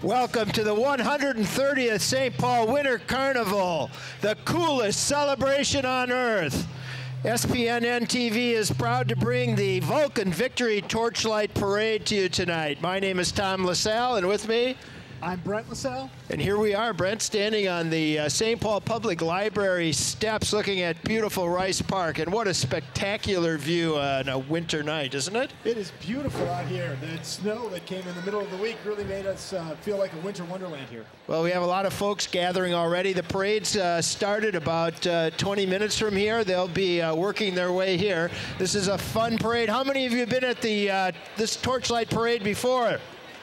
Welcome to the 130th St. Paul Winter Carnival, the coolest celebration on earth. SPNN TV is proud to bring the Vulcan Victory Torchlight Parade to you tonight. My name is Tom LaSalle, and with me, I'm Brent LaSalle. And here we are, Brent, standing on the St. Paul Public Library steps looking at beautiful Rice Park. And what a spectacular view on a winter night, isn't it? It is beautiful out here. The snow that came in the middle of the week really made us feel like a winter wonderland here. Well, we have a lot of folks gathering already. The parade's started about 20 minutes from here. They'll be working their way here. This is a fun parade. How many of you have been at the this Torchlight Parade before?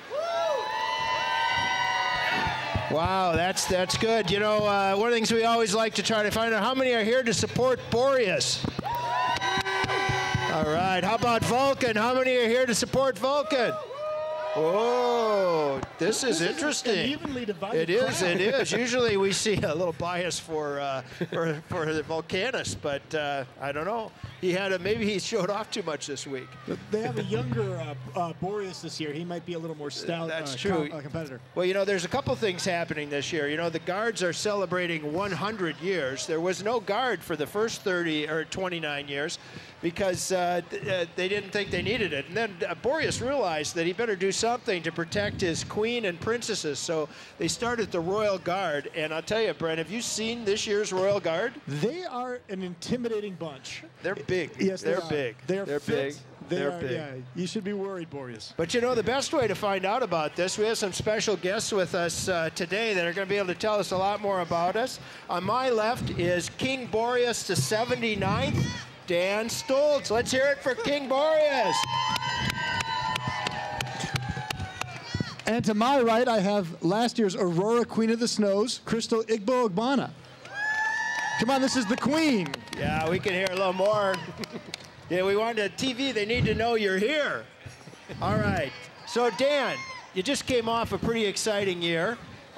Wow, that's good. You know, one of the things we always like to try to find out, how many are here to support Boreas? All right, how about Vulcan? How many are here to support Vulcan? Oh, this is interesting. An evenly divided It is, crowd. it is. Usually we see a little bias for the Vulcanus, but I don't know. Maybe he showed off too much this week. They have a younger Boreas this year. He might be a little more stout. That's true. Competitor. Well, you know, there's a couple things happening this year. You know, the guards are celebrating 100 years. There was no guard for the first 30 or 29 years because they didn't think they needed it. And then Boreas realized that he better do something to protect his queen and princesses. So they started the Royal Guard. And I'll tell you, Brent, have you seen this year's Royal Guard? They are an intimidating bunch. They're big. Yes, they're big. They're big. They're big. Yeah, you should be worried, Boreas. But you know, the best way to find out about this, we have some special guests with us today that are going to be able to tell us a lot more about us. On my left is King Boreas the 79th, Dan Stoltz. Let's hear it for King Boreas. And to my right, I have last year's Aurora Queen of the Snows, Crystal Igbo-Ogbonna. Come on, this is the queen. Yeah, we can hear a little more. Yeah, we wanted TV. They need to know you're here. All right. So, Dan, you just came off a pretty exciting year.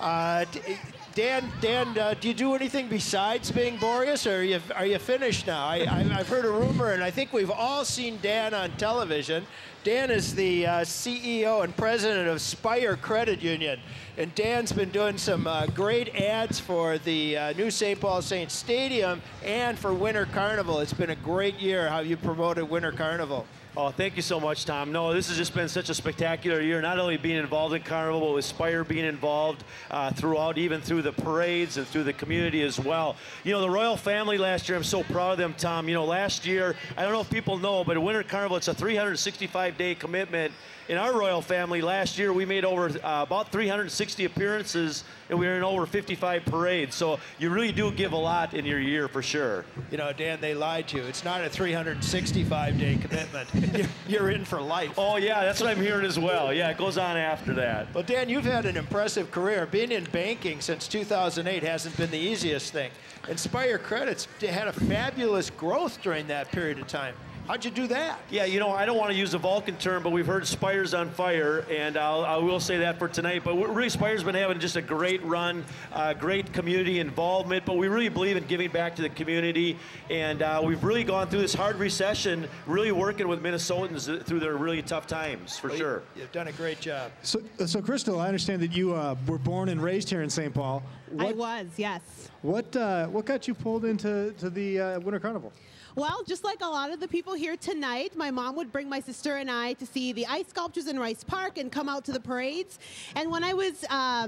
Dan, do you do anything besides being Boreas, or are you finished now? I've heard a rumor, and I think we've all seen Dan on television. Dan is the CEO and president of Spire Credit Union. And Dan's been doing some great ads for the new St. Paul Saints Stadium and for Winter Carnival. It's been a great year how you promoted Winter Carnival. Oh, thank you so much, Tom. No, this has just been such a spectacular year, not only being involved in Carnival, but with Spire being involved throughout, even through the parades and through the community as well. You know, the royal family last year, I'm so proud of them, Tom. You know, last year, I don't know if people know, but at Winter Carnival, it's a 365-day commitment. In our royal family, last year, we made over about 360 appearances, and we were in over 55 parades. So you really do give a lot in your year, for sure. You know, Dan, they lied to you. It's not a 365-day commitment. You're in for life. Oh, yeah, that's what I'm hearing as well. Yeah, it goes on after that. Well, Dan, you've had an impressive career. Being in banking since 2008 hasn't been the easiest thing. And Spire Credit's had a fabulous growth during that period of time. How'd you do that? Yeah, you know, I don't want to use a Vulcan term, but we've heard Spire's on fire, and I will say that for tonight. But really, Spire's been having just a great run, great community involvement, but we really believe in giving back to the community, and we've really gone through this hard recession, really working with Minnesotans through their really tough times, for sure. You've done a great job. So Crystal, I understand that you were born and raised here in St. Paul. I was, yes. What got you pulled into the Winter Carnival? Well, just like a lot of the people here tonight, my mom would bring my sister and I to see the ice sculptures in Rice Park and come out to the parades. And when I was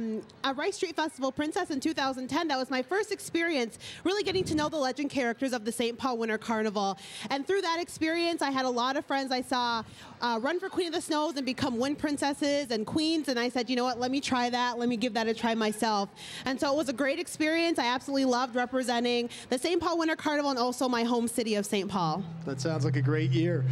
a Rice Street Festival princess in 2010, that was my first experience really getting to know the legend characters of the St. Paul Winter Carnival. And through that experience, I had a lot of friends I saw run for Queen of the Snows and become wind princesses and queens. And I said, you know what, let me try that. Let me give that a try myself. And so it was a great experience. I absolutely loved representing the St. Paul Winter Carnival and also my home city of St. Paul. That sounds like a great year.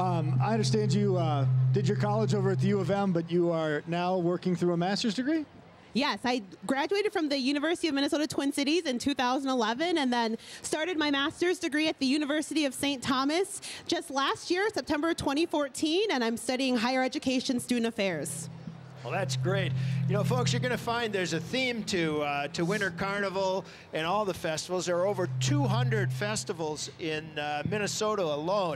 I understand you did your college over at the U of M, but you are now working through a master's degree? Yes, I graduated from the University of Minnesota Twin Cities in 2011 and then started my master's degree at the University of St. Thomas just last year, September 2014, and I'm studying higher education student affairs. Well, that's great. You know, folks, you're going to find there's a theme to Winter Carnival and all the festivals. There are over 200 festivals in Minnesota alone.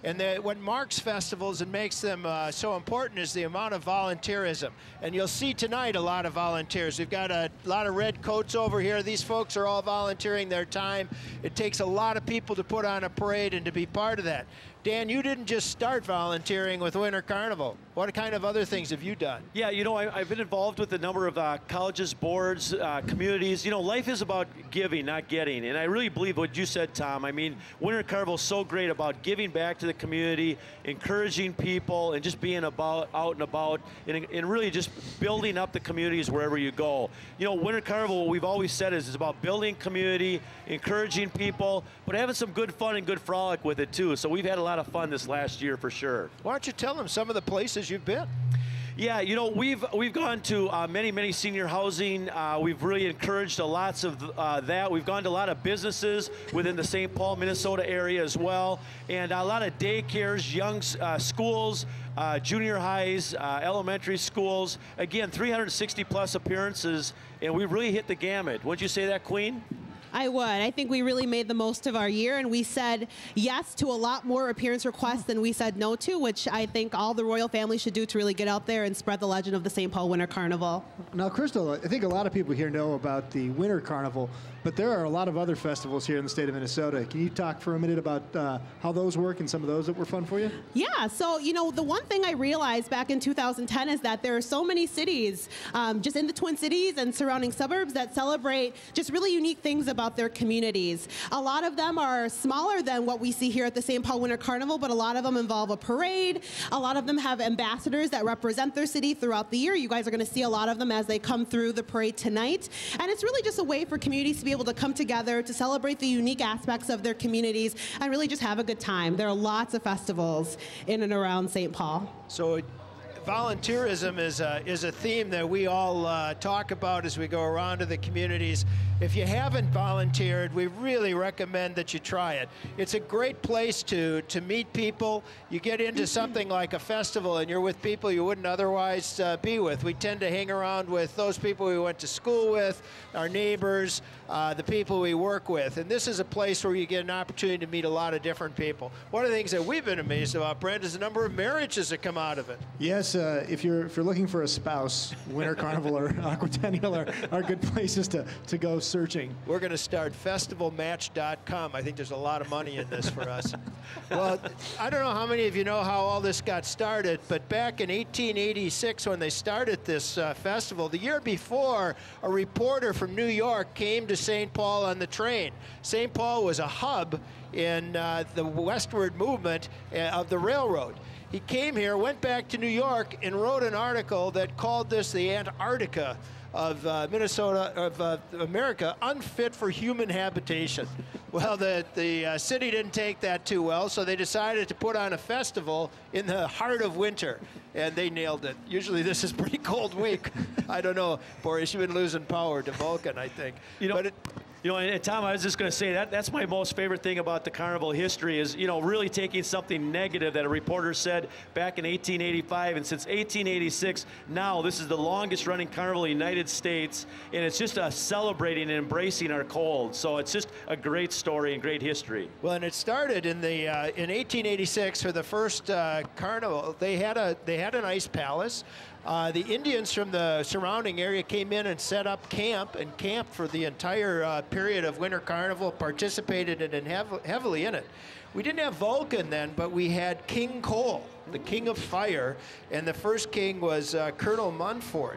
And what marks festivals and makes them so important is the amount of volunteerism. And you'll see tonight a lot of volunteers. We've got a lot of red coats over here. These folks are all volunteering their time. It takes a lot of people to put on a parade and to be part of that. Dan, you didn't just start volunteering with Winter Carnival. What kind of other things have you done? Yeah, you know, I've been involved with a number of colleges, boards, communities. You know, life is about giving, not getting. And I really believe what you said, Tom. I mean, Winter Carnival is so great about giving back to the community, encouraging people, and just being out and about, and really just building up the communities wherever you go. You know, Winter Carnival, what we've always said is it's about building community, encouraging people, but having some good fun and good frolic with it, too. So we've had a lot of fun this last year for sure. Why don't you tell them some of the places you've been? Yeah, you know, we've gone to many senior housing. We've really encouraged lots of that. We've gone to a lot of businesses within the St. Paul, Minnesota area as well, and a lot of daycares, young schools, junior highs, elementary schools. Again, 360 plus appearances, and we really hit the gamut. Wouldn't you say that, Queen? I would. I think we really made the most of our year, and we said yes to a lot more appearance requests than we said no to, which I think all the royal family should do to really get out there and spread the legend of the St. Paul Winter Carnival. Now, Crystal, I think a lot of people here know about the Winter Carnival, but there are a lot of other festivals here in the state of Minnesota. Can you talk for a minute about how those work and some of those that were fun for you? Yeah, so, you know, the one thing I realized back in 2010 is that there are so many cities just in the Twin Cities and surrounding suburbs that celebrate just really unique things about their communities. A lot of them are smaller than what we see here at the St. Paul Winter Carnival, but a lot of them involve a parade. A lot of them have ambassadors that represent their city throughout the year. You guys are going to see a lot of them as they come through the parade tonight. And it's really just a way for communities to be able to come together to celebrate the unique aspects of their communities and really just have a good time. There are lots of festivals in and around St. Paul. So volunteerism is a theme that we all talk about as we go around to the communities. If you haven't volunteered, we really recommend that you try it. It's a great place to meet people. You get into something like a festival and you're with people you wouldn't otherwise be with. We tend to hang around with those people we went to school with, our neighbors, the people we work with. And this is a place where you get an opportunity to meet a lot of different people. One of the things that we've been amazed about, Brent, is the number of marriages that come out of it. Yes, if you're looking for a spouse, Winter Carnival or Aquatennial are good places to go searching. We're going to start festivalmatch.com. I think there's a lot of money in this for us. Well, I don't know how many of you know how all this got started, but back in 1886 when they started this festival, the year before, a reporter from New York came to St. Paul on the train. St. Paul was a hub in the westward movement of the railroad. He came here, went back to New York, and wrote an article that called this the Antarctica of Minnesota, of America, unfit for human habitation. Well, the city didn't take that too well, so they decided to put on a festival in the heart of winter, and they nailed it. Usually this is a pretty cold week. I don't know, Boreas, you've been losing power to Vulcan, I think. You know, and Tom, I was just going to say that's my most favorite thing about the carnival history is, you know, really taking something negative that a reporter said back in 1885, and since 1886, now this is the longest running carnival in the United States, and it's just celebrating and embracing our cold. So it's just a great story and great history. Well, and it started in the in 1886 for the first carnival. They had an ice palace. The Indians from the surrounding area came in and set up camp and camped for the entire period of Winter Carnival, participated in heavily in it. We didn't have Vulcan then, but we had King Cole, the king of fire, and the first king was Colonel Munford.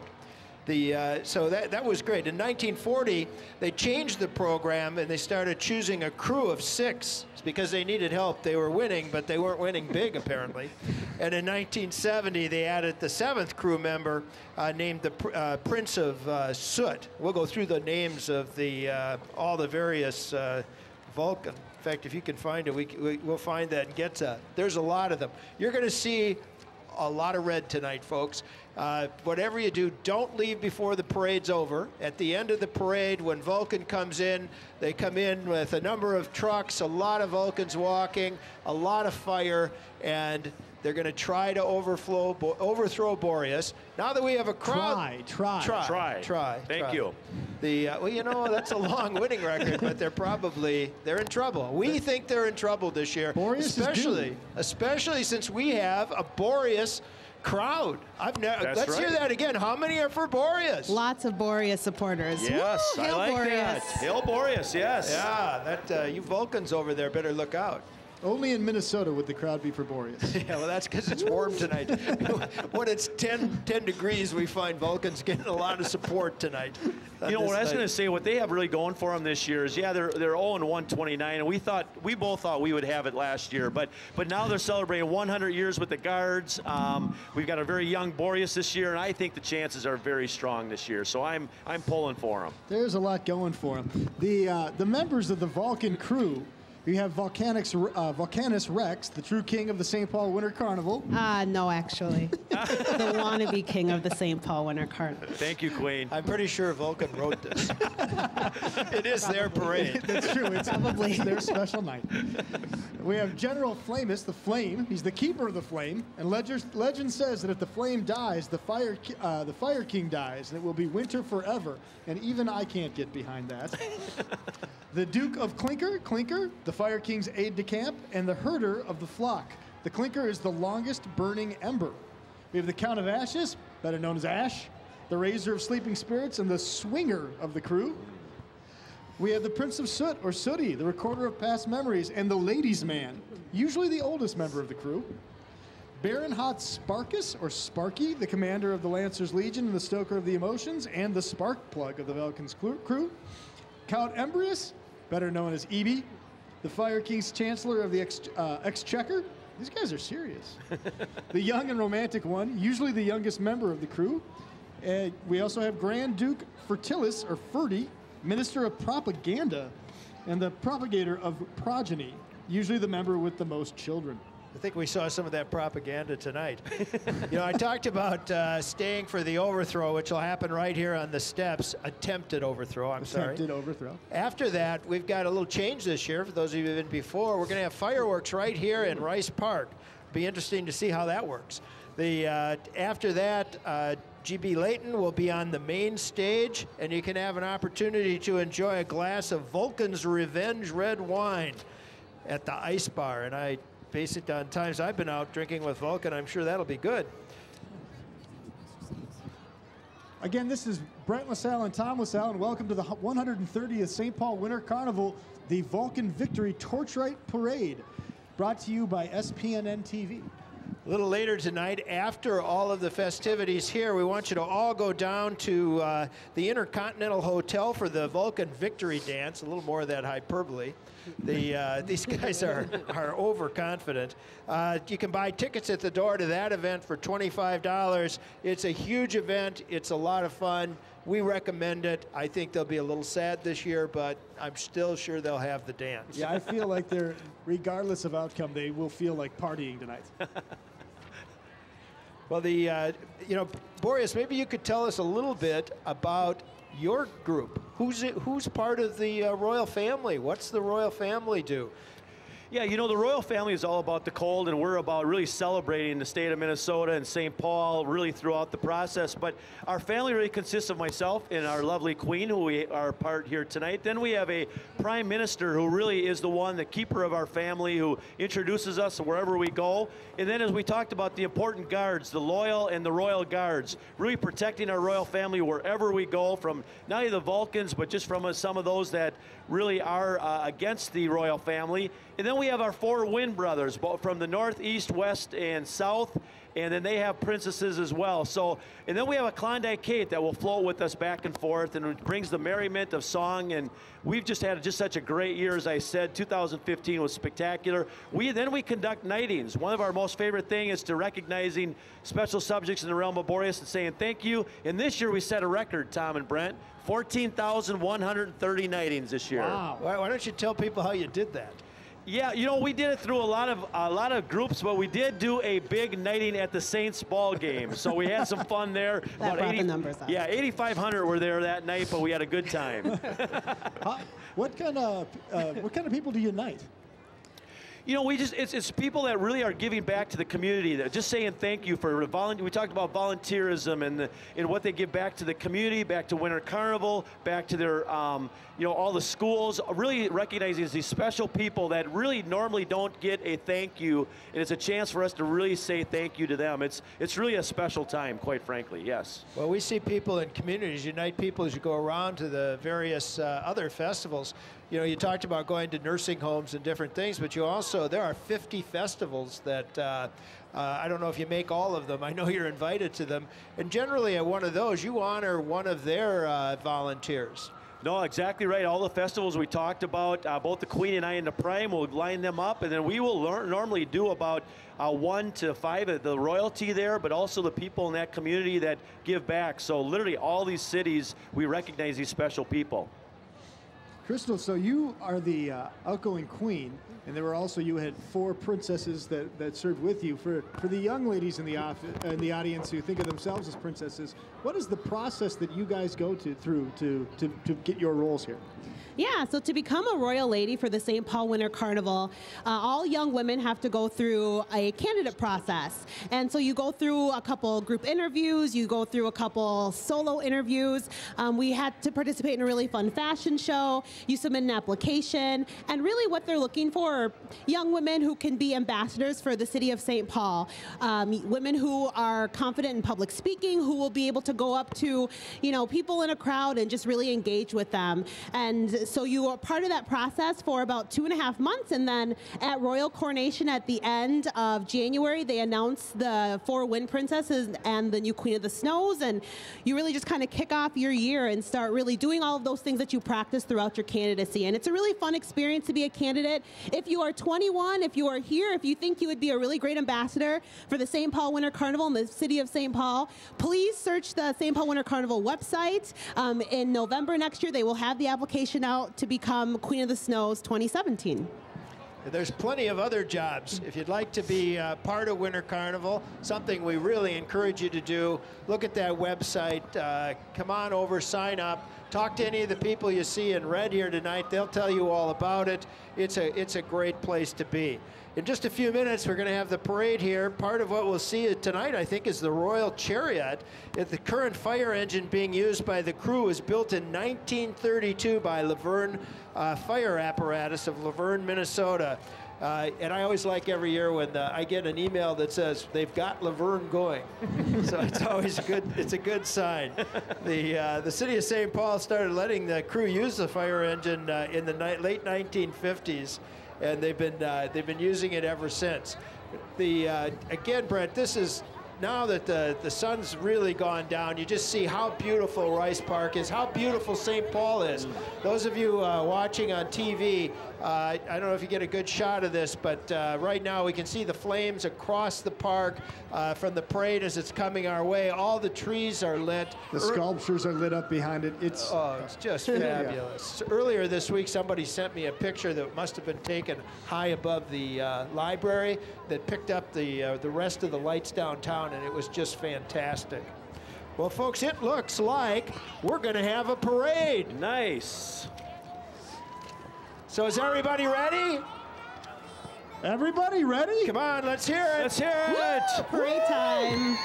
So that was great. In 1940, they changed the program and they started choosing a crew of 6 because they needed help. They were winning, but they weren't winning big, apparently. And in 1970, they added the 7th crew member named the Prince of Soot. We'll go through the names of all the various Vulcan. In fact, if you can find it, we'll find that and get to. There's a lot of them. You're going to see a lot of red tonight, folks. Whatever you do, don't leave before the parade's over. At the end of the parade, when Vulcan comes in, they come in with a number of trucks, a lot of Vulcans walking, a lot of fire, and they're going to try to overthrow Boreas. Now that we have a crowd... Try. Thank you. Well, you know, that's a long winning record, but they're in trouble. We think they're in trouble this year, Boreas especially since we have a Boreas crowd. Let's hear that again. How many are for Boreas? Lots of Boreas supporters. Yes, Woo, I hail like Boreas. that. Hail Boreas, yes. Yeah, you Vulcans over there better look out. Only in Minnesota would the crowd be for Boreas. Yeah, well, that's because it's warm tonight. When it's 10 degrees, we find Vulcans getting a lot of support tonight. You know, what I was going to say, what they have really going for them this year is, yeah, they're 0-129, and we both thought we would have it last year, but now they're celebrating 100 years with the Guards. We've got a very young Boreas this year, and I think the chances are very strong this year, so I'm pulling for them. There's a lot going for them. The members of the Vulcan crew. You have Vulcanus Rex, the true king of the St. Paul Winter Carnival. No, actually. The wannabe king of the St. Paul Winter Carnival. Thank you, Queen. I'm pretty sure Vulcan wrote this. It is their parade. That's true. It's Probably. their special night. We have General Flamus, the Flame. He's the keeper of the flame. And legend says that if the flame dies, the Fire King dies, and it will be winter forever. And even I can't get behind that. The Duke of Clinker, the Fire King's aide-de-camp, and the herder of the flock. The Clinker is the longest burning ember. We have the Count of Ashes, better known as Ash, the Raiser of Sleeping Spirits, and the Swinger of the crew. We have the Prince of Soot, or Sooty, the Recorder of Past Memories, and the Ladies' Man, usually the oldest member of the crew. Baron Hot Sparkus, or Sparky, the commander of the Lancers Legion and the Stoker of the Emotions, and the Spark Plug of the Vulcan's crew. Count Embrius, better known as Ebi, the Fire King's Chancellor of the Exchequer. These guys are serious. The young and romantic one, usually the youngest member of the crew. We also have Grand Duke Fertilis, or Ferdy, Minister of Propaganda, and the Propagator of Progeny, usually the member with the most children. I think we saw some of that propaganda tonight. You know, I talked about staying for the overthrow, which will happen right here on the steps. Attempted overthrow, Attempted overthrow. After that, we've got a little change this year. For those of you who've been before, we're going to have fireworks right here in Rice Park. Be interesting to see how that works. After that, GB Layton will be on the main stage, and you can have an opportunity to enjoy a glass of Vulcan's Revenge red wine at the Ice Bar. And based on times I've been out drinking with Vulcan, I'm sure that'll be good. Again, this is Brent LaSalle and Tom LaSalle, and welcome to the 130th St. Paul Winter Carnival, the Vulcan Victory Torchlight Parade, brought to you by SPNN TV. A little later tonight, after all of the festivities here, we want you to all go down to the Intercontinental Hotel for the Vulcan Victory Dance. A little more of that hyperbole. These guys are overconfident. You can buy tickets at the door to that event for $25. It's a huge event. It's a lot of fun. We recommend it. I think they'll be a little sad this year, but I'm still sure they'll have the dance. Yeah, I feel like regardless of outcome, they will feel like partying tonight. Well, Boreas, maybe you could tell us a little bit about your group. Who's part of the royal family? What's the royal family do? Yeah, you know, the royal family is all about the cold, and we're about really celebrating the state of Minnesota and St. Paul really throughout the process. But our family really consists of myself and our lovely queen, who we are part here tonight. Then we have a prime minister who really is the one, the keeper of our family, who introduces us wherever we go. And then, as we talked about, the important guards, the loyal and the royal guards, really protecting our royal family wherever we go, from not only the Vulcans, but just from some of those that really are against the royal family. And then we have our four Wind brothers, both from the north, east, west, and south. And then they have princesses as well. So, and then we have a Klondike Kate that will float with us back and forth, and it brings the merriment of song. And we've just had such a great year, as I said. 2015 was spectacular. Then we conduct nightings. One of our most favorite things is to recognizing special subjects in the realm of Boreas and saying thank you. And this year we set a record, Tom and Brent, 14,130 nightings this year. Wow. Why don't you tell people how you did that? Yeah, you know, we did it through a lot of groups, but we did do a big nighting at the Saints ball game. So we had some fun there. That brought the numbers up. Yeah, 8,500 were there that night, but we had a good time. What kind of people do you unite? You know, it's people that really are giving back to the community, that just saying thank you for we talked about volunteerism and what they give back to the community, back to Winter Carnival, back to their, you know, all the schools, really recognizing these special people that really normally don't get a thank you, and it's a chance for us to really say thank you to them. It's really a special time, quite frankly, yes. Well, we see people in communities, unite people as you go around to the various other festivals. You know, you talked about going to nursing homes and different things, but you also, there are 50 festivals that, I don't know if you make all of them. I know you're invited to them. And generally at one of those, you honor one of their volunteers. No, exactly right. All the festivals we talked about, both the Queen and I and the Prime, will line them up, and then we will normally do about 1 to 5 of the royalty there, but also the people in that community that give back. So literally all these cities, we recognize these special people. Crystal, so you are the outgoing queen, and there were also, you had 4 princesses that served with you. For the young ladies in the audience who think of themselves as princesses, what is the process that you guys go through to get your roles here? Yeah, so to become a royal lady for the St. Paul Winter Carnival, all young women have to go through a candidate process. And so you go through a couple group interviews, you go through a couple solo interviews. We had to participate in a really fun fashion show. You submit an application, and really what they're looking for are young women who can be ambassadors for the city of St. Paul. Women who are confident in public speaking, who will be able to go up to, you know, people in a crowd and just really engage with them. And so you are part of that process for about 2.5 months, and then at Royal Coronation at the end of January, they announce the 4 Wind Princesses and the new Queen of the Snows, and you really just kind of kick off your year and start really doing all of those things that you practice throughout your candidacy. And it's a really fun experience to be a candidate. If you are 21, if you are here, if you think you would be a really great ambassador for the St. Paul Winter Carnival in the city of St. Paul, please search the St. Paul Winter Carnival website. In November next year, they will have the application out to become Queen of the Snows 2017. There's plenty of other jobs. If you'd like to be part of Winter Carnival, something we really encourage you to do, look at that website, come on over, sign up, talk to any of the people you see in red here tonight. They'll tell you all about it. It's a great place to be. In just a few minutes, we're going to have the parade here. Part of what we'll see tonight, I think, is the Royal Chariot. The current fire engine being used by the crew was built in 1932 by Laverne Fire Apparatus of Laverne, Minnesota. And I always like every year when I get an email that says they've got Laverne going. So it's always it's a good sign. The city of St. Paul started letting the crew use the fire engine in the late 1950s. And they've been using it ever since. Again, Brent, this is, now that the sun's really gone down, you just see how beautiful Rice Park is, how beautiful St. Paul is. Those of you watching on TV, I don't know if you get a good shot of this, but right now we can see the flames across the park from the parade as it's coming our way. All the trees are lit. The sculptures are lit up behind it. It's just fabulous. Earlier this week, somebody sent me a picture that must have been taken high above the library that picked up the rest of the lights downtown, and it was just fantastic. Well, folks, it looks like we're going to have a parade. Nice. So is everybody ready? Everybody ready? Come on, let's hear it. Let's hear it. Woo! Parade time.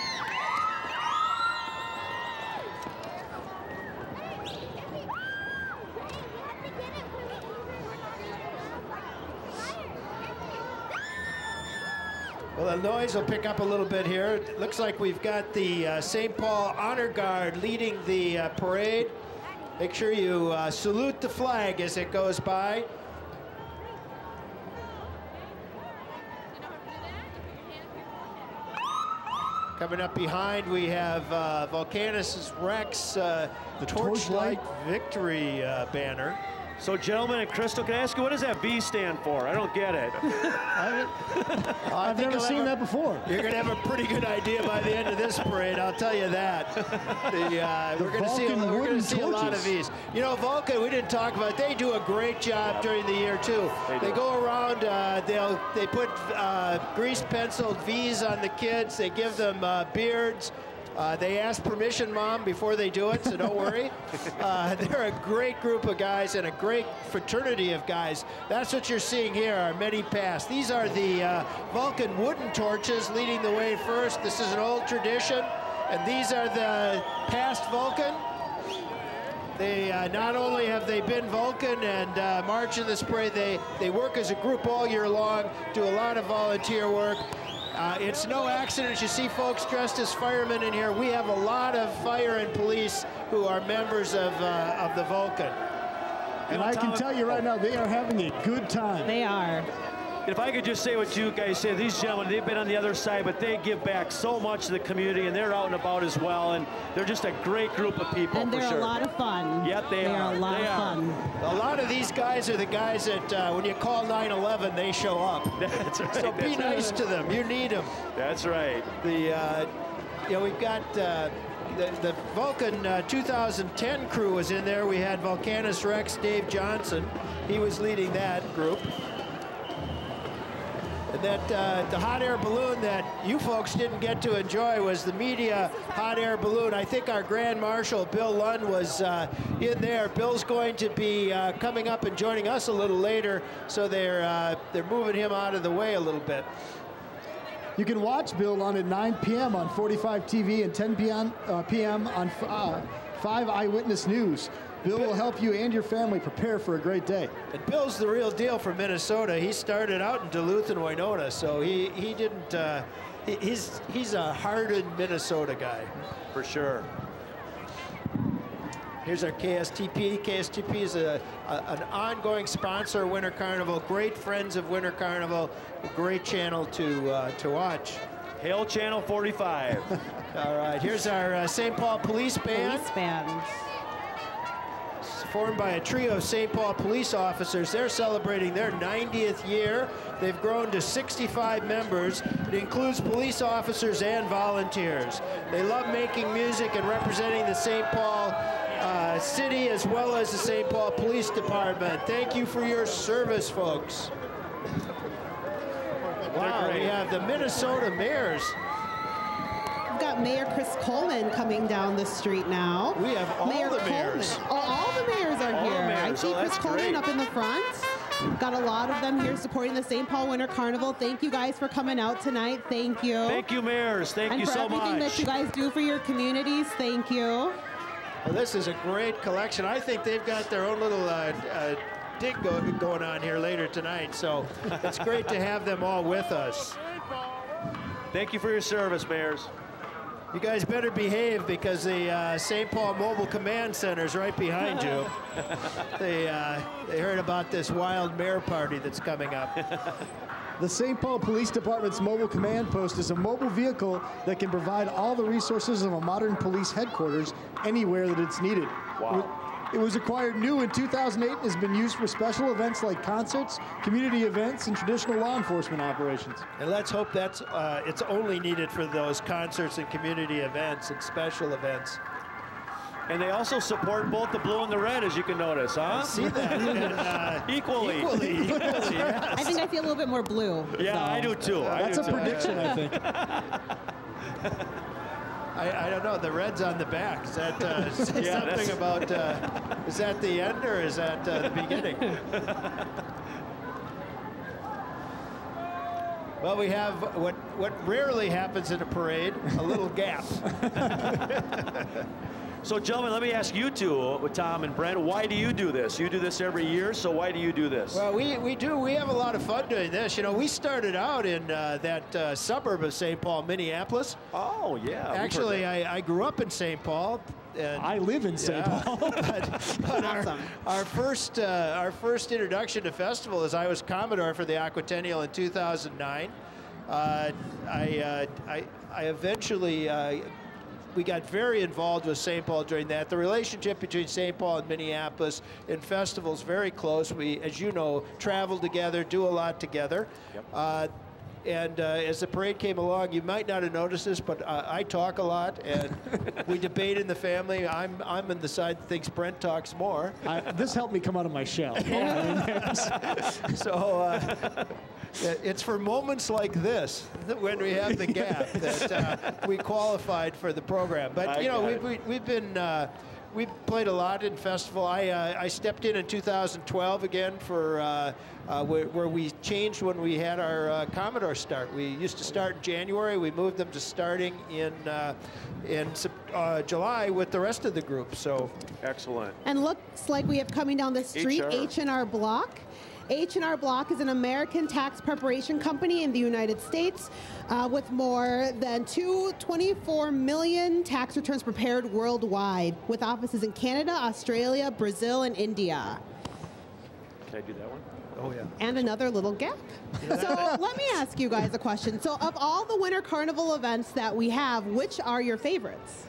Well, the noise will pick up a little bit here. It looks like we've got the St. Paul Honor Guard leading the parade. Make sure you salute the flag as it goes by. Coming up behind, we have Vulcanus Rex, the Torchlight Victory banner. So, gentlemen, and Crystal, can I ask you, what does that V stand for? I don't get it. I've never seen that before. You're going to have a pretty good idea by the end of this parade, I'll tell you that. We're going to see a lot of V's. You know, Vulcan, we didn't talk about it. They do a great job during the year, too. They go around, they put grease-penciled V's on the kids. They give them beards. They ask permission, Mom, before they do it, so don't worry. They're a great group of guys and a great fraternity of guys. That's what you're seeing here, our many past. These are the Vulcan wooden torches leading the way first. This is an old tradition. And these are the past Vulcan. They not only have they been Vulcan and march in this parade, they work as a group all year long, do a lot of volunteer work. It's no accident you see folks dressed as firemen in here. We have a lot of fire and police who are members of the Vulcan. And I can tell you right now, they are having a good time. They are. If I could just say what you guys say, these gentlemen, they've been on the other side, but they give back so much to the community, and they're out and about as well, and they're just a great group of people, and for they're sure. a lot of fun. Yep, they are. They're a lot of fun. A lot of these guys are the guys that when you call 911, they show up. That's right. So be nice to them. You need them. That's right. We've got the Vulcan 2010 crew was in there. We had Vulcanus Rex, Dave Johnson. He was leading that group. And that the hot air balloon that you folks didn't get to enjoy was the media hot air balloon. I think our Grand Marshal, Bill Lund, was in there. Bill's going to be coming up and joining us a little later, so they're moving him out of the way a little bit. You can watch Bill Lund at 9 p.m. on 45 TV and 10 p.m. on 5 Eyewitness News. Bill will help you and your family prepare for a great day. And Bill's the real deal from Minnesota. He started out in Duluth and Winona, so he didn't. He's a hardened Minnesota guy. For sure. Here's our KSTP. KSTP is an ongoing sponsor of Winter Carnival. Great friends of Winter Carnival. A great channel to watch. Hail Channel 45. All right, here's our St. Paul Police Band. Police band. Formed by a trio of St. Paul police officers. They're celebrating their 90th year. They've grown to 65 members. It includes police officers and volunteers. They love making music and representing the St. Paul city as well as the St. Paul Police Department. Thank you for your service, folks. Wow, we have the Minnesota Mayors. We've got Mayor Chris Coleman coming down the street now. We have all Mayor the mayors. Coleman. Oh, all the mayors are All the here. mayors. I see Oh, Chris that's Coleman great. up in the front. Got a lot of them here supporting the St. Paul Winter Carnival. Thank you guys for coming out tonight. Thank you. Thank you, mayors. Thank you so And for everything much. that you guys do for your communities, thank you. Well, this is a great collection. I think they've got their own little dig going on here later tonight, so it's great to have them all with us. Thank you for your service, mayors. You guys better behave because the St. Paul Mobile Command Center is right behind you. They heard about this wild mayor party that's coming up. The St. Paul Police Department's mobile command post is a mobile vehicle that can provide all the resources of a modern police headquarters anywhere that it's needed. Wow. It was acquired new in 2008 and has been used for special events like concerts, community events, and traditional law enforcement operations. And let's hope that's it's only needed for those concerts and community events and special events. And they also support both the blue and the red, as you can notice, huh? I see that. And, Equally. yes. I think I see a little bit more blue. Yeah, so. I do too. That's a prediction, I think. I don't know. The red's on the back. Is that Yeah, something about? Is that the end or is that the beginning? Well, we have what rarely happens in a parade: a little gap. So, gentlemen, let me ask you two, Tom and Brent, why do you do this? You do this every year, so why do you do this? Well, we do. We have a lot of fun doing this. You know, we started out in that suburb of St. Paul, Minneapolis. Oh, yeah. Actually, I grew up in St. Paul. And I live in St. Paul. but our first introduction to festival is I was Commodore for the Aquatennial in 2009. I eventually we got very involved with St. Paul during that. The relationship between St. Paul and Minneapolis in festivals very close. We, as you know, travel together, do a lot together. Yep. And as the parade came along, you might not have noticed this, but I talk a lot, and we debate in the family. I'm on the side that thinks Brent talks more. This helped me come out of my shell. It's for moments like this, when we have the gap, that we qualified for the program. But, you know, we've played a lot in festival. I stepped in 2012 again for where we changed when we had our Commodore start. We used to start in January. We moved them to starting in July with the rest of the group. So excellent. And looks like we have coming down the street H&R Block. H&R Block is an American tax preparation company in the United States with more than 24 million tax returns prepared worldwide, with offices in Canada, Australia, Brazil, and India. Can I do that one? Oh, yeah. And another little gap. So let me ask you guys a question. So of all the Winter Carnival events that we have, which are your favorites?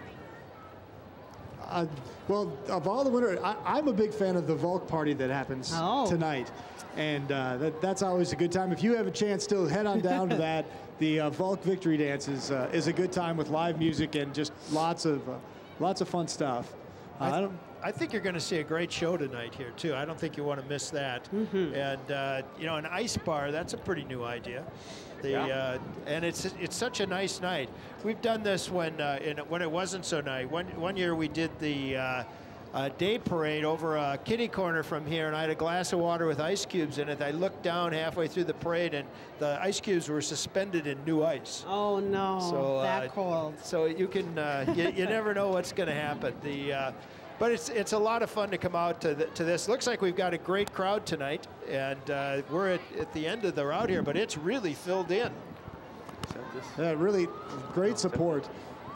Well, of all the winter, I'm a big fan of the Vulc party that happens tonight. And that's always a good time. If you have a chance, still head on down to that. The Vulcan Victory Dance is a good time with live music and just lots of fun stuff. I think you're going to see a great show tonight here, too. I don't think you want to miss that. And, you know, an ice bar, that's a pretty new idea. And it's such a nice night. We've done this when it wasn't so nice. One year we did the day parade over a kitty corner from here, and I had a glass of water with ice cubes in it. I looked down halfway through the parade, and the ice cubes were suspended in new ice. Oh, no, that cold. So you can, you never know what's going to happen. But it's a lot of fun to come out to this. Looks like we've got a great crowd tonight, and we're at the end of the route here, but it's really filled in. Yeah, really great support.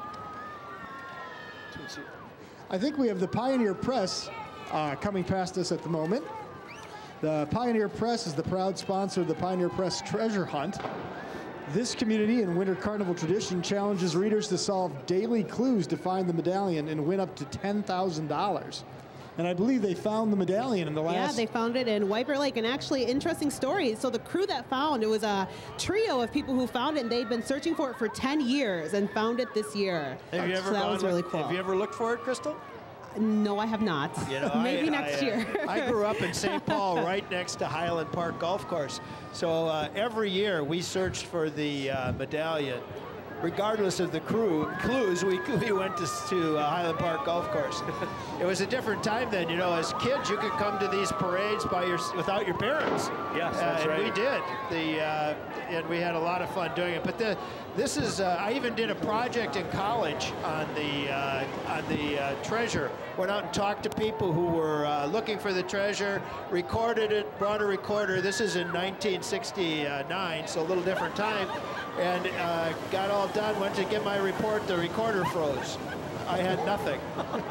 I think we have the Pioneer Press coming past us at the moment. The Pioneer Press is the proud sponsor of the Pioneer Press Treasure Hunt. This community and Winter Carnival tradition challenges readers to solve daily clues to find the medallion and win up to $10,000. And I believe they found the medallion in the last... Yeah, they found it in White Bear Lake. And actually, interesting story. So the crew that found it was a trio of people who found it, and they'd been searching for it for 10 years and found it this year. Have you ever that was really cool. Have you ever looked for it, Crystal? No, I have not. You know, Maybe next year. I grew up in St. Paul, right next to Highland Park Golf Course. So every year we searched for the medallion. Regardless of the clues, we went to Highland Park Golf Course. It was a different time then. You know, as kids, you could come to these parades without your parents. Yes, that's right. And we did. And we had a lot of fun doing it. But this is, I even did a project in college on the treasure. Went out and talked to people who were looking for the treasure, recorded it, brought a recorder. This is in 1969, so a little different time. And got all done, went to get my report, the recorder froze. I had nothing.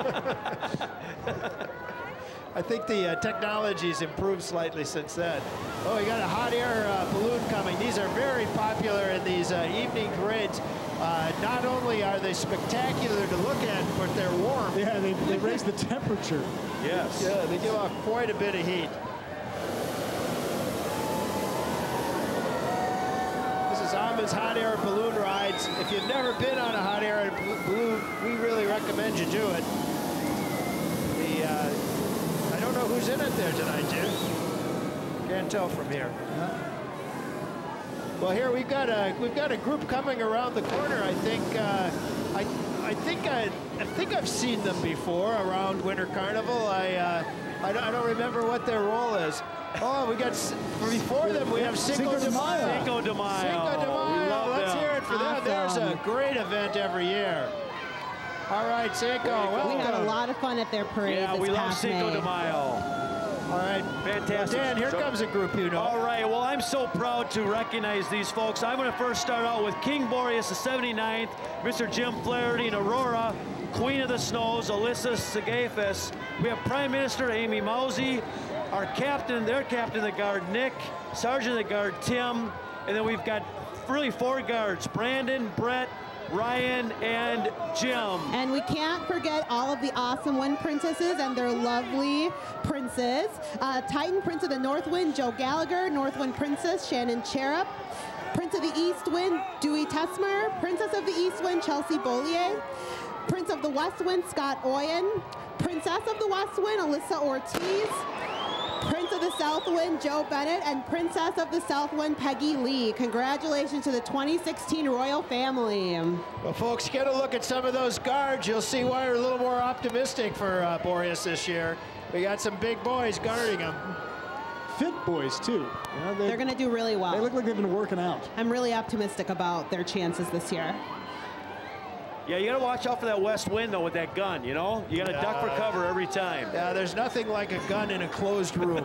I think the technology's improved slightly since then. Oh, we got a hot air balloon coming. These are very popular in these evening parades. Not only are they spectacular to look at, but they're warm. Yeah, they raise the temperature. Yes. Yeah, they give off quite a bit of heat. This is Ami's hot air balloon rides. If you've never been on a hot air balloon, we really recommend you do it. I don't know who's in it there tonight, Jim. Can't tell from here. Well, here we've got a group coming around the corner. I think I've seen them before around Winter Carnival. I don't remember what their role is. Oh, we got before them. We have Cinco de Mayo. Cinco de Mayo. Cinco de Mayo. Let's hear it for them. There's a great event every year. All right, Cinco, welcome. We had a lot of fun at their parade. Yeah, we love Cinco de Mayo. All right, fantastic. Dan, here comes a group you know. All right, well, I'm so proud to recognize these folks. I'm going to first start out with King Boreas, the 79th, Mr. Jim Flaherty, and Aurora, Queen of the Snows, Alyssa Sagafis. We have Prime Minister Amy Mousy, our captain, their captain of the guard, Nick, Sergeant of the guard, Tim, and then we've got really 4 guards, Brandon, Brett, Ryan, and Jim. And we can't forget all of the awesome Wind Princesses and their lovely princes. Titan Prince of the North Wind, Joe Gallagher. Northwind Princess, Shannon Cherub. Prince of the East Wind, Dewey Tesmer. Princess of the East Wind, Chelsea Bollier. Prince of the West Wind, Scott Oyen. Princess of the West Wind, Alyssa Ortiz. Prince of the Southwind Joe Bennett and Princess of the Southwind Peggy Lee. Congratulations to the 2016 royal family. Well, folks, get a look at some of those guards. You'll see why we're a little more optimistic for Boreas this year. We got some big boys guarding them. Fit boys, too. You know, They're going to do really well. They look like they've been working out. I'm really optimistic about their chances this year. Yeah, you got to watch out for that west wind, though, with that gun, you know? You got to duck for cover every time. Yeah, there's nothing like a gun in a closed room.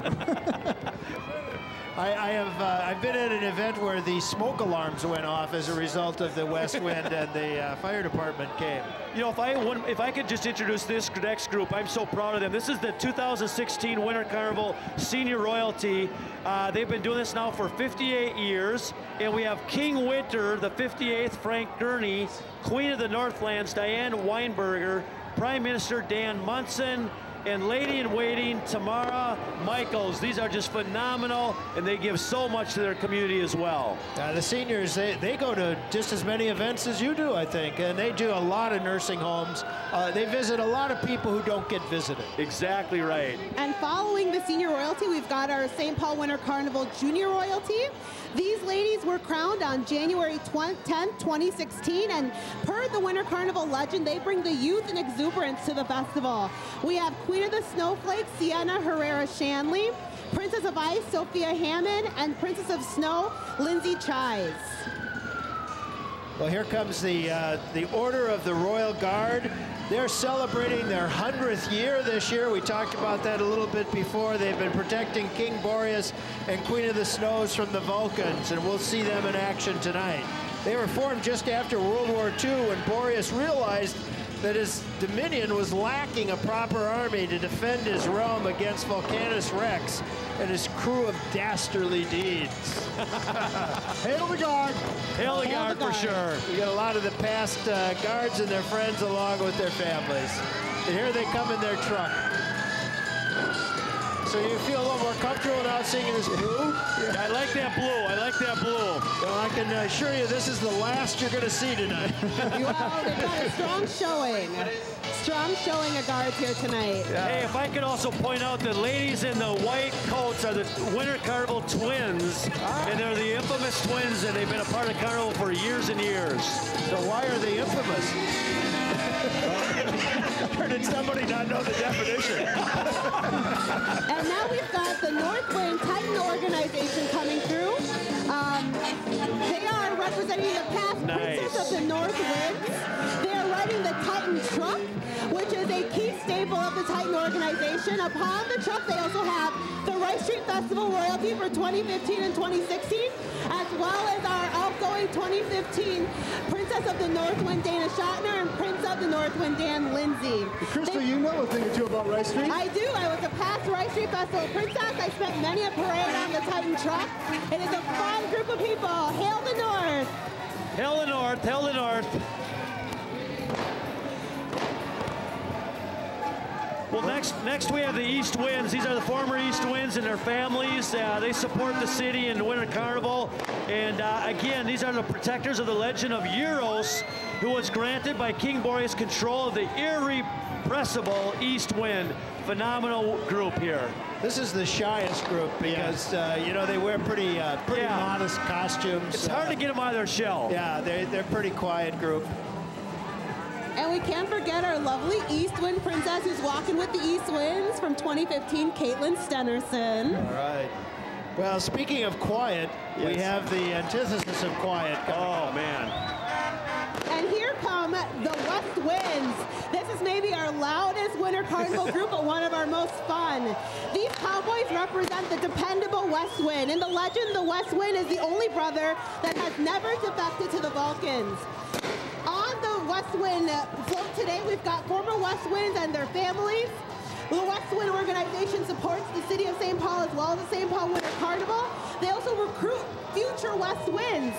I've been at an event where the smoke alarms went off as a result of the west wind and the fire department came. You know, if I could just introduce this next group, I'm so proud of them. This is the 2016 Winter Carnival Senior Royalty. They've been doing this now for 58 years, and we have King Winter, the 58th, Frank Gurney, Queen of the Northlands, Diane Weinberger, Prime Minister Dan Munson, and Lady-in-Waiting, Tamara Michaels. These are just phenomenal, and they give so much to their community as well. The seniors, they go to just as many events as you do, I think, and they do a lot of nursing homes. They visit a lot of people who don't get visited. Exactly right. And following the senior royalty, we've got our St. Paul Winter Carnival junior royalty. These ladies were crowned on January 10th, 2016, and per the Winter Carnival legend, they bring the youth and exuberance to the festival. We have Queen of the Snowflakes, Sienna Herrera Shanley, Princess of Ice, Sophia Hammond, and Princess of Snow, Lindsay Chise. Well, here comes the Order of the Royal Guard. They're celebrating their 100th year this year. We talked about that a little bit before. They've been protecting King Boreas and Queen of the Snows from the Vulcans, and we'll see them in action tonight. They were formed just after World War II when Boreas realized that his dominion was lacking a proper army to defend his realm against Vulcanus Rex and his crew of dastardly deeds. Hail the guard! Hail the guard for sure. We got a lot of the past guards and their friends along with their families. And here they come in their truck. So you feel a little more comfortable now seeing this blue? Yeah, I like that blue. I like that blue. Well, I can assure you this is the last you're going to see tonight. Well, they've got a strong showing. Strong showing of guards here tonight. Yeah. Hey, if I could also point out the ladies in the white coats are the Winter Carnival twins, and they're the infamous twins, and they've been a part of Carnival for years and years. So why are they infamous? Or did somebody not know the definition? And now we've got the Northwind Titan organization coming through. They are representing the past Princess of the North Winds. They are riding the Titan truck, which is a key staple of the Titan organization. Upon the truck, they also have the Rice Street Festival royalty for 2015 and 2016, as well as our outgoing 2015 Princess of the Northwind Dana Schottner and Prince of the Northwind Dan Lindsay. Crystal, you know a thing or two about Rice Street? I do. I was a past Rice Street Festival princess. I spent many a parade on the Titan truck. It is a fun group of people. Hail the North! Hail the North! Hail the North! Well, next we have the East Winds. These are the former East Winds and their families. They support the city in Winter Carnival. And again, these are the protectors of the legend of Euros, who was granted by King Boreas control of the irrepressible East Wind. Phenomenal group here. This is the shyest group because, you know, they wear pretty modest costumes. It's hard to get them out of their shell. Yeah, they're a pretty quiet group. And we can't forget our lovely East Wind princess who's walking with the East Winds from 2015, Caitlin Stenerson. All right. Well, speaking of quiet, we have the antithesis of quiet. Oh, man. And here come the West Winds. This is maybe our loudest Winter Carnival group, but one of our most fun. These cowboys represent the dependable West Wind. In the legend, the West Wind is the only brother that has never defected to the Vulcans. On the West Wind float today, we've got former West Winds and their families. The West Wind organization supports the city of St. Paul as well as the St. Paul Winter Carnival. They also recruit future West Winds.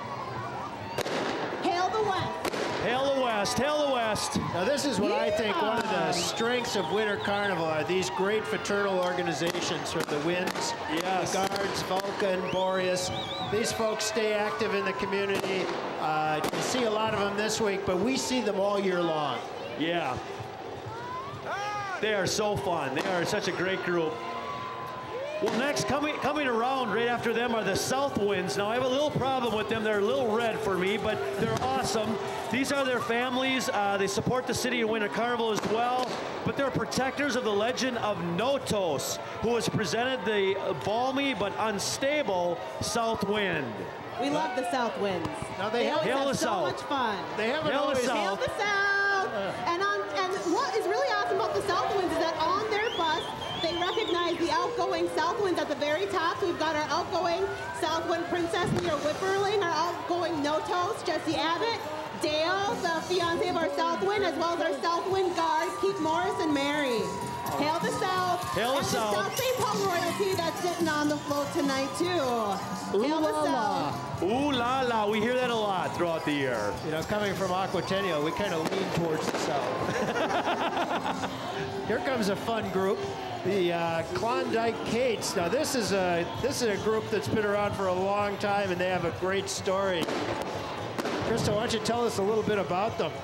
Hail the West. Hail the West. Hail the West. Now this is what I think one of the strengths of Winter Carnival are these great fraternal organizations from the Winds, the Guards, Vulcan, Boreas. These folks stay active in the community. You see a lot of them this week, but we see them all year long. Yeah. They are so fun. They are such a great group. Well, next, coming around right after them are the South Winds. Now, I have a little problem with them. They're a little red for me, but they're awesome. These are their families. They support the City of Winter Carnival as well, but they're protectors of the legend of Notos, who has presented the balmy but unstable South Wind. We love the South Winds. Now they always Hail have the so South. much fun. They haven't Hail the always... South. Hail the South! And what is really awesome about the South Winds is that on their bus, they recognize the outgoing South Winds at the very top. So we've got our outgoing South Wind Princess, Leah Whipperling, our outgoing Notos, Jesse Abbott, Dale, the fiance of our South Wind, as well as our South Wind Guard, Keith Morris and Mary. Hail the South. Hail the and South. The South St. Paul royalty that's sitting on the float tonight, too. Hail the South. Ooh la la, we hear that a lot throughout the year. You know, coming from Aquatennial, we kind of lean towards the south. Here comes a fun group, the Klondike Kates. Now this is a group that's been around for a long time, and they have a great story. Krista, why don't you tell us a little bit about them?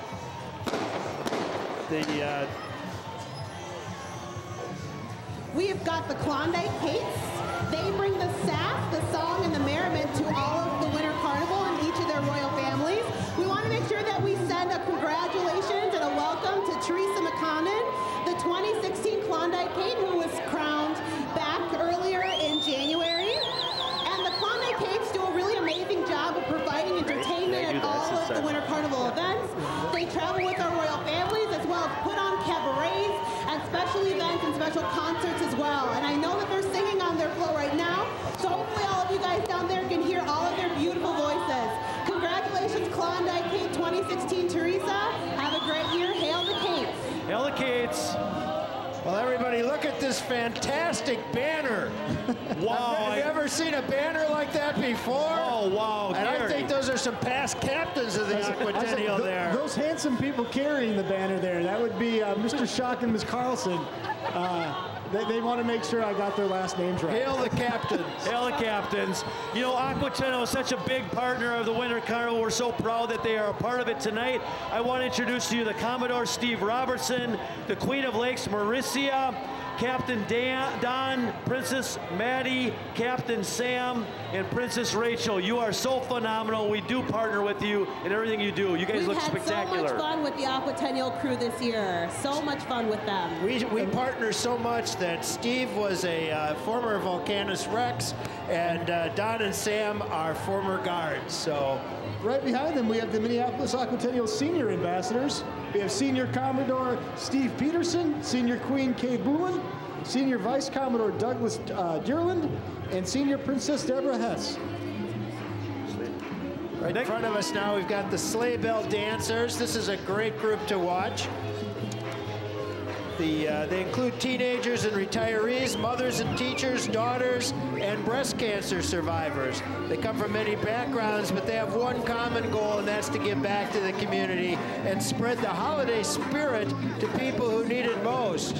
We have got the Klondike Kates. They bring the sass, the song, and the merriment to all of the Winter Carnival and each of their royal families. We want to make sure that we send a congratulations and a welcome to Teresa McConnell, the 2016 Klondike Kate, who was crowned back earlier in January. And the Klondike Kates do a really amazing job of providing entertainment at all of the Winter Carnival events. They travel with our royal families as well as put on cabarets and special events and special concerts as well. And I know that they're singing on their floor right now, so hopefully all of you guys down there can hear all of their beautiful voices. Congratulations, Klondike Kate 2016 Teresa. Have a great year. Hail the Kates. Hail the Kates. Well, everybody, look at this fantastic banner. Wow. Have you ever seen a banner like that before? Oh, wow, And I Gary. think those are some past captains of the Aquatennial there. Those handsome people carrying the banner there, that would be Mr. Schock and Ms. Carlson. They want to make sure I got their last names right. Hail the captains. Hail the captains. You know, Aquatennial is such a big partner of the Winter Carnival. We're so proud that they are a part of it tonight. I want to introduce to you the Commodore Steve Robertson, the Queen of Lakes Mauricia, Captain Don, Princess Maddie, Captain Sam, and Princess Rachel. You are so phenomenal. We do partner with you in everything you do. You guys look spectacular. We've had so much fun with the Aquatennial crew this year. So much fun with them. We partner so much that Steve was a former Vulcanus Rex, and Don and Sam are former guards. So Right behind them, we have the Minneapolis Aquatennial Senior Ambassadors. We have Senior Commodore Steve Peterson, Senior Queen Kay Boulin, Senior Vice Commodore Douglas Dearland, and Senior Princess Deborah Hess. right in front of us now, we've got the Sleigh Bell Dancers. This is a great group to watch. They include teenagers and retirees, mothers and teachers, daughters, and breast cancer survivors. They come from many backgrounds, but they have one common goal, and that's to give back to the community and spread the holiday spirit to people who need it most.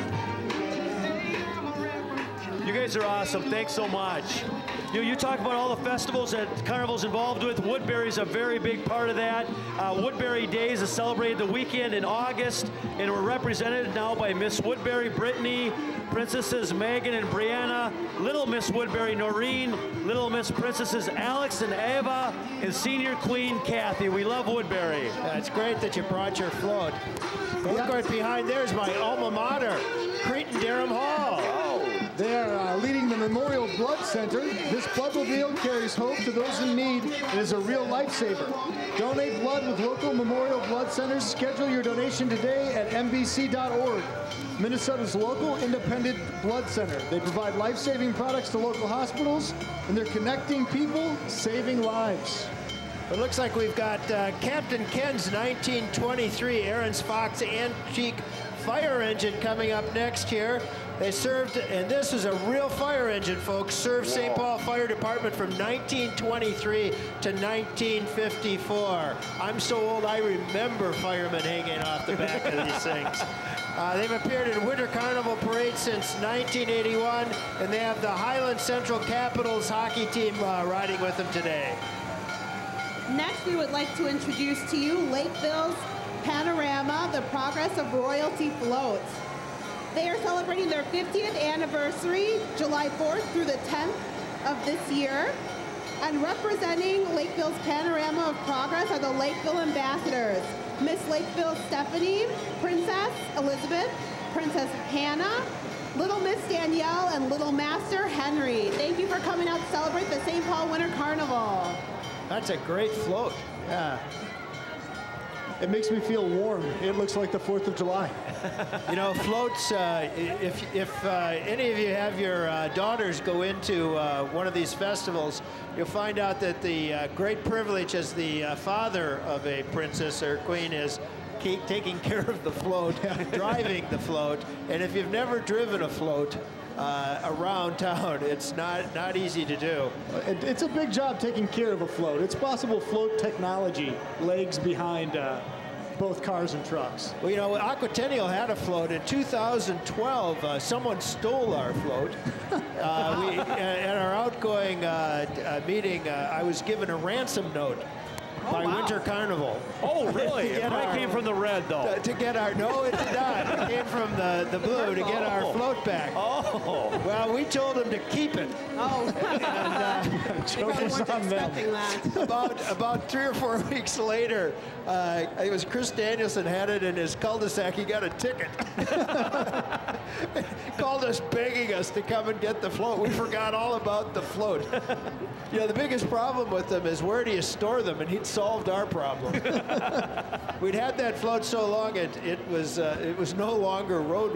You guys are awesome. Thanks so much. You talk about all the festivals that Carnival's involved with. Woodbury's a very big part of that. Woodbury Days is celebrated the weekend in August, and we're represented now by Miss Woodbury Brittany, Princesses Megan and Brianna, Little Miss Woodbury Noreen, Little Miss Princesses Alex and Ava, and Senior Queen Kathy. We love Woodbury. It's great that you brought your float. Look right behind there is my alma mater, Cretan-Derham Hall. They are leading the Memorial Blood Center. This bloodmobile carries hope to those in need and is a real lifesaver. Donate blood with local Memorial Blood Centers. Schedule your donation today at mbc.org. Minnesota's local independent blood center. They provide life-saving products to local hospitals, and they're connecting people, saving lives. It looks like we've got Captain Ken's 1923 Aaron's Fox Antique Fire Engine coming up next here. They served, and this is a real fire engine, folks, served St. Paul Fire Department from 1923 to 1954. I'm so old, I remember firemen hanging off the back of these things. They've appeared in Winter Carnival Parade since 1981, and they have the Highland Central Capitals hockey team riding with them today. Next, we would like to introduce to you Lakeville's Panorama, the Progress of Royalty Floats. They are celebrating their 50th anniversary, July 4th through the 10th of this year. And representing Lakeville's panorama of progress are the Lakeville ambassadors, Miss Lakeville Stephanie, Princess Elizabeth, Princess Hannah, Little Miss Danielle, and Little Master Henry. Thank you for coming out to celebrate the St. Paul Winter Carnival. That's a great float. Yeah. It makes me feel warm. It looks like the 4th of July. You know, floats, if any of you have your daughters go into one of these festivals, you'll find out that the great privilege as the father of a princess or queen is taking care of the float, driving the float. And if you've never driven a float around town, it's not easy to do. It's a big job taking care of a float. It's possible float technology lags behind both cars and trucks. Well, you know, Aquatennial had a float. In 2012, someone stole our float. At our outgoing meeting, I was given a ransom note by Winter Carnival. Oh, really? It probably came from the red, though. To get our, no, it did not. It came from the blue to get our float back. Oh. Well, we told him to keep it. Oh. And, Joke is on them. about 3 or 4 weeks later, it was Chris Danielson had it in his cul-de-sac. He got a ticket. Called us begging us to come and get the float. We forgot all about the float. You know, the biggest problem with them is where do you store them, and he'd solved our problem. We'd had that float so long it was no longer road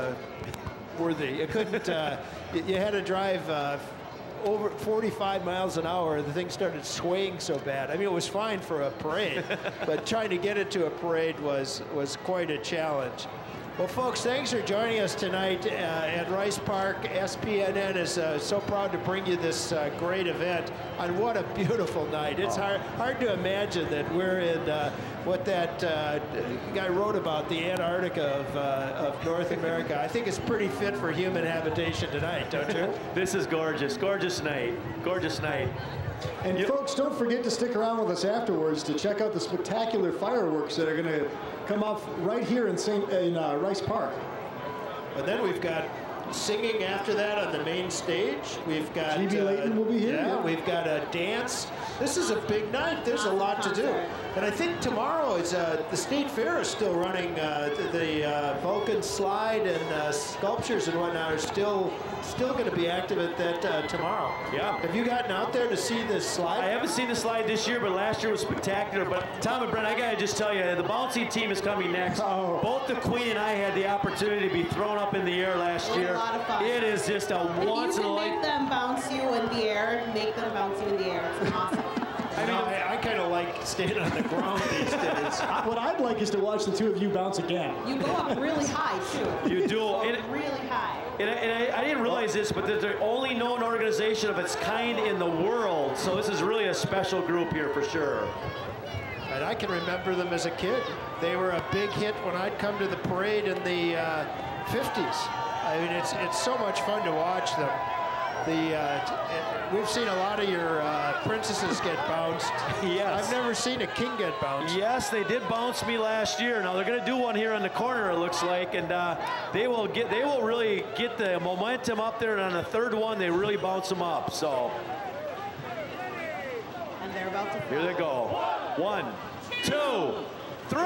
worthy. It couldn't. You had to drive over 45 miles an hour. The thing started swaying so bad. I mean, it was fine for a parade, but trying to get it to a parade was quite a challenge. Well, folks, thanks for joining us tonight at Rice Park. SPNN is so proud to bring you this great event. And what a beautiful night. It's hard to imagine that we're in what that guy wrote about, the Antarctica of North America. I think it's pretty fit for human habitation tonight, don't you? This is gorgeous. Gorgeous night. Gorgeous night. And folks, don't forget to stick around with us afterwards to check out the spectacular fireworks that are going to come off right here in Rice Park. And then we've got singing after that on the main stage. We've got G.B. Layton will be here. Yeah, we've got a dance. This is a big night. There's a lot to do. And I think tomorrow is the State Fair is still running. The Vulcan slide and sculptures and whatnot are still going to be active at that tomorrow. Yeah. Have you gotten out there to see this slide? I haven't seen the slide this year, but last year was spectacular. But Tom and Brent, I gotta just tell you, the bouncing team is coming next. Oh. Both the Queen and I had the opportunity to be thrown up in the air last year. A lot of fun. It is just a once in a If you can life. make them bounce you in the air, make them bounce you in the air. It's awesome. I mean, I kind of like staying on the ground these days. What I'd like is to watch the two of you bounce again. You go up really high, too. You do. You go really high. And I didn't realize this, but they're the only known organization of its kind in the world. So this is really a special group here for sure. And I can remember them as a kid. They were a big hit when I'd come to the parade in the 50s. I mean, it's so much fun to watch them. We've seen a lot of your princesses get bounced. Yes. I've never seen a king get bounced. Yes, they did bounce me last year. Now they're going to do one here on the corner, it looks like, and they will really get the momentum up there. And on the third one, they really bounce them up. So And they're about to here they go. 1, 2, 3.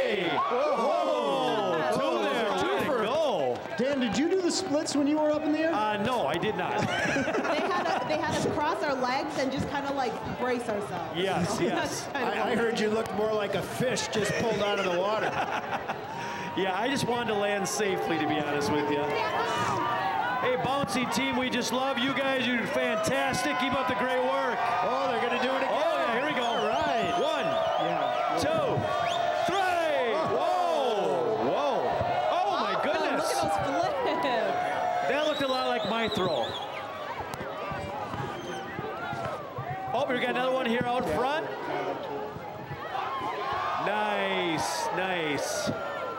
Whoa! Two there. Way to go. Dan, did you do the splits when you were up in the air? No, I did not. They had to cross our legs and just kind of like brace ourselves. Yes, So yes. that's kind of I heard you looked more like a fish just pulled out of the water. Yeah, I just wanted to land safely, to be honest with you. Hey, bouncy team, we just love you guys. You're fantastic. Keep up the great work. Oh, they're going to do it again. Oh, yeah, here we go. All right. 1, 2, 3. Whoa, whoa. Oh, my goodness. Look at those flips. That looked a lot like my throw. Oh, we got another one here out front. Nice, nice.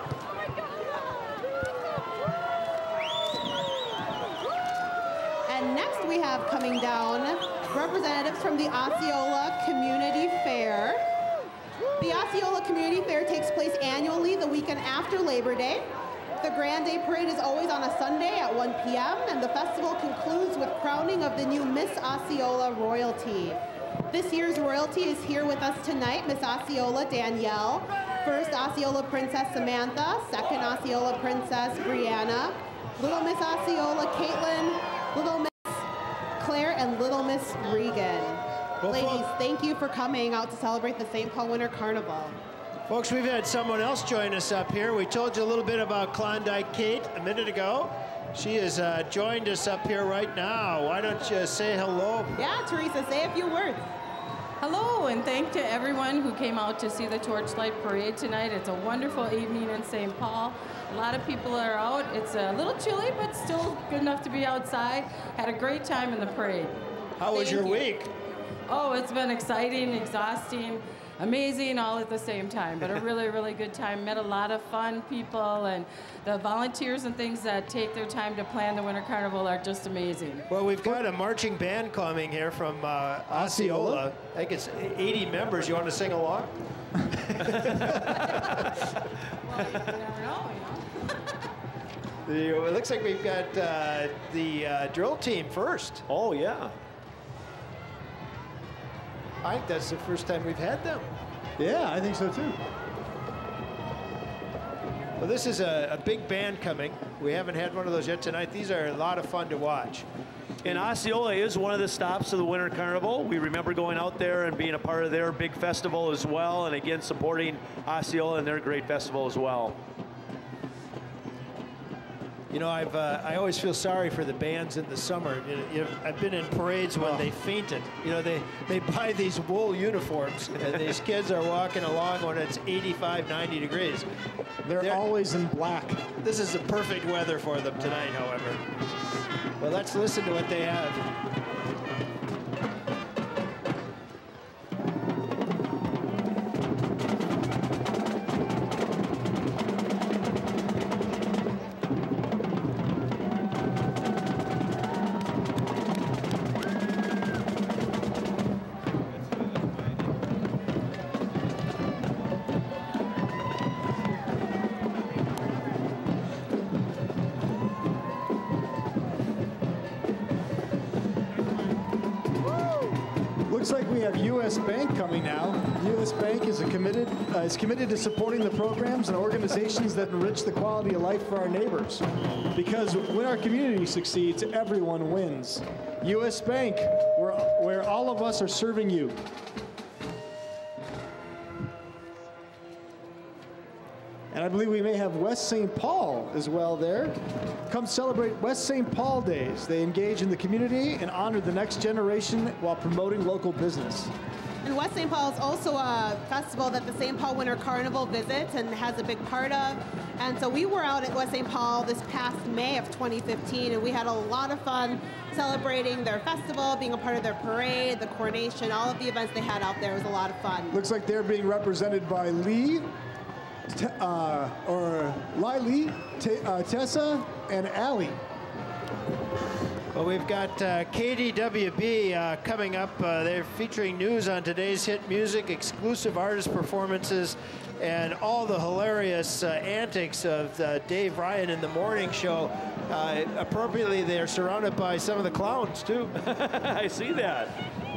And next we have coming down representatives from the Osceola Community Fair. The Osceola Community Fair takes place annually the weekend after Labor Day. The Grand Day Parade is always on a Sunday at 1 p.m. and the festival concludes with crowning of the new Miss Osceola royalty. This year's royalty is here with us tonight, Miss Osceola Danielle, first Osceola Princess Samantha, second Osceola Princess Brianna, Little Miss Osceola Caitlin, Little Miss Claire, and Little Miss Regan. Well, ladies, thank you for coming out to celebrate the St. Paul Winter Carnival. Folks, we've had someone else join us up here. We told you a little bit about Klondike Kate a minute ago. She has joined us up here right now. Why don't you say hello? Yeah, Teresa, say a few words. Hello, and thank to everyone who came out to see the Torchlight Parade tonight. It's a wonderful evening in St. Paul. A lot of people are out. It's a little chilly, but still good enough to be outside. Had a great time in the parade. How was your week? Oh, it's been exciting, exhausting, amazing, all at the same time. But a really, really good time. Met a lot of fun people, and the volunteers and things that take their time to plan the Winter Carnival are just amazing. Well, we've got a marching band coming here from Osceola. I think it's 80 members. You want to sing along? Well, you never know, you know. It looks like we've got the drill team first. Oh, yeah. I think that's the first time we've had them. Yeah, I think so too. Well, this is a big band coming. We haven't had one of those yet tonight. These are a lot of fun to watch. And Osceola is one of the stops of the Winter Carnival. We remember going out there and being a part of their big festival as well, and again supporting Osceola and their great festival as well. You know, I always feel sorry for the bands in the summer. I've been in parades when they fainted. You know, they buy these wool uniforms, and these kids are walking along when it's 85, 90 degrees. They're always in black. This is the perfect weather for them tonight, however. Well, let's listen to what they have. Looks like we have U.S. Bank coming now. U.S. Bank is committed to supporting the programs and organizations that enrich the quality of life for our neighbors. Because when our community succeeds, everyone wins. U.S. Bank, where all of us are serving you. And I believe we may have West St. Paul as well there. Come celebrate West St. Paul Days. They engage in the community and honor the next generation while promoting local business. And West St. Paul is also a festival that the St. Paul Winter Carnival visits and has a big part of. And so we were out at West St. Paul this past May of 2015, and we had a lot of fun celebrating their festival, being a part of their parade, the coronation, all of the events they had out there. It was a lot of fun. Looks like they're being represented by Lee, Lily, Tessa, and Allie. Well, we've got KDWB coming up. They're featuring news on today's hit music, exclusive artist performances, and all the hilarious antics of Dave Ryan in the morning show. Appropriately, they're surrounded by some of the clowns, too. I see that.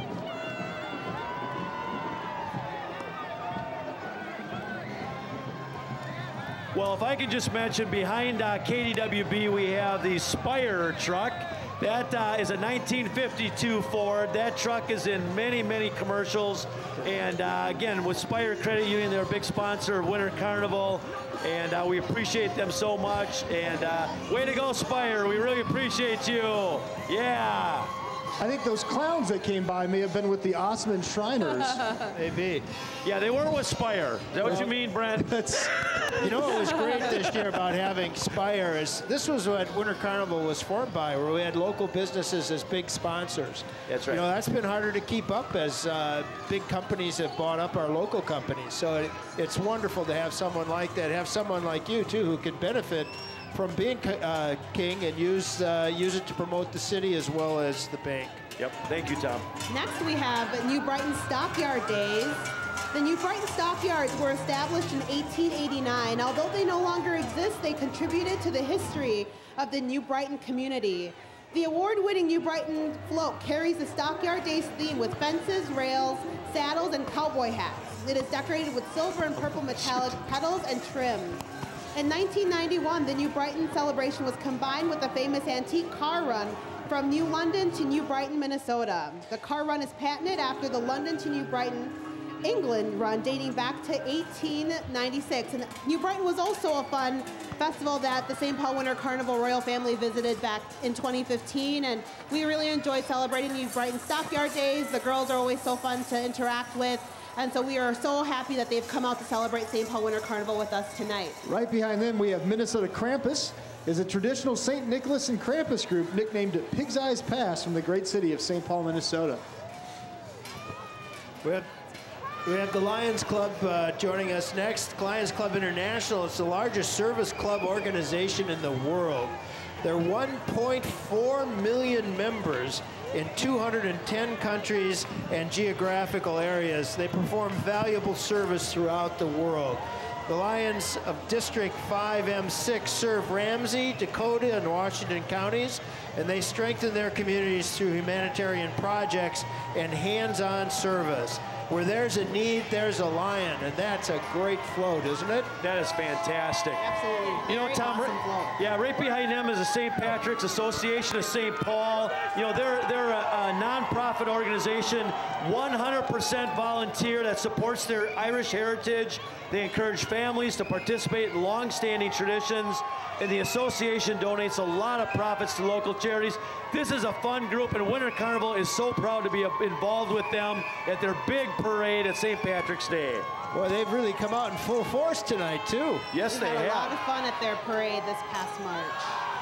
Well, if I can just mention, behind KDWB, we have the Spire truck. That is a 1952 Ford. That truck is in many, many commercials. And again, with Spire Credit Union, they're a big sponsor of Winter Carnival. And we appreciate them so much. And way to go, Spire. We really appreciate you. Yeah. I think those clowns that came by may have been with the Osman Shriners. Maybe. Yeah, they were with Spire. Is that what you mean, Brent? You know what was great this year about having Spire is this was what Winter Carnival was formed by, where we had local businesses as big sponsors. That's right. You know, that's been harder to keep up as big companies have bought up our local companies. So it's wonderful to have someone like that, have someone like you, too, who can benefit from being king and use it to promote the city as well as the bank. Yep. Thank you, Tom. Next, we have New Brighton Stockyard Days. The New Brighton Stockyards were established in 1889. Although they no longer exist, they contributed to the history of the New Brighton community. The award-winning New Brighton float carries the Stockyard Days theme with fences, rails, saddles, and cowboy hats. It is decorated with silver and purple metallic petals and trims. In 1991, the New Brighton celebration was combined with the famous antique car run from New London to New Brighton, Minnesota. The car run is patented after the London to New Brighton, England run dating back to 1896. And New Brighton was also a fun festival that the St. Paul Winter Carnival Royal Family visited back in 2015. And we really enjoyed celebrating New Brighton Stockyard Days. The girls are always so fun to interact with. And so we are so happy that they've come out to celebrate St. Paul Winter Carnival with us tonight. Right behind them, we have Minnesota Krampus, is a traditional St. Nicholas and Krampus group nicknamed Pig's Eyes Pass from the great city of St. Paul, Minnesota. We have the Lions Club joining us next. Lions Club International. It's the largest service club organization in the world. There are 1.4 million members in 210 countries and geographical areas. They perform valuable service throughout the world. The Lions of District 5M6 serve Ramsey, Dakota, and Washington counties, and they strengthen their communities through humanitarian projects and hands-on service. Where there's a need, there's a lion, and that's a great float, isn't it? That is fantastic. Absolutely. You know, Very Tom, awesome float. yeah, right behind them is the St. Patrick's Association of St. Paul. You know, they're a nonprofit organization, 100% volunteer that supports their Irish heritage. They encourage families to participate in long-standing traditions, and the association donates a lot of profits to local charities. This is a fun group, and Winter Carnival is so proud to be involved with them at their big parade at St. Patrick's Day. Boy, they've really come out in full force tonight, too. Yes, they We had a lot have. of fun at their parade this past March.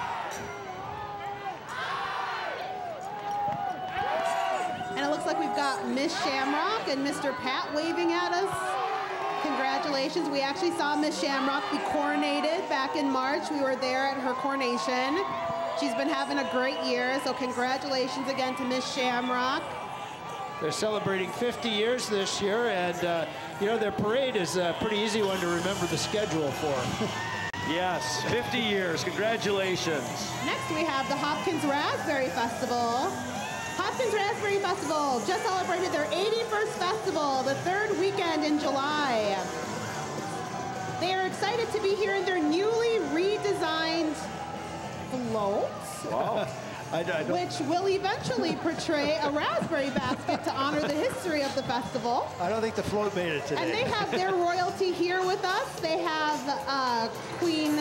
And it looks like we've got Miss Shamrock and Mr. Pat waving at us. Congratulations. We actually saw Miss Shamrock be coronated back in March. We were there at her coronation. She's been having a great year, so congratulations again to Miss Shamrock. They're celebrating 50 years this year, and you know, their parade is a pretty easy one to remember the schedule for. Yes, 50 years. Congratulations. Next, we have the Hopkins Raspberry Festival. Hopkins Raspberry Festival just celebrated their 81st festival, the third weekend in July. They are excited to be here in their newly redesigned floats, Wow. which will eventually portray a raspberry basket to honor the history of the festival. I don't think the float made it today. And they have their royalty here with us. They have Queen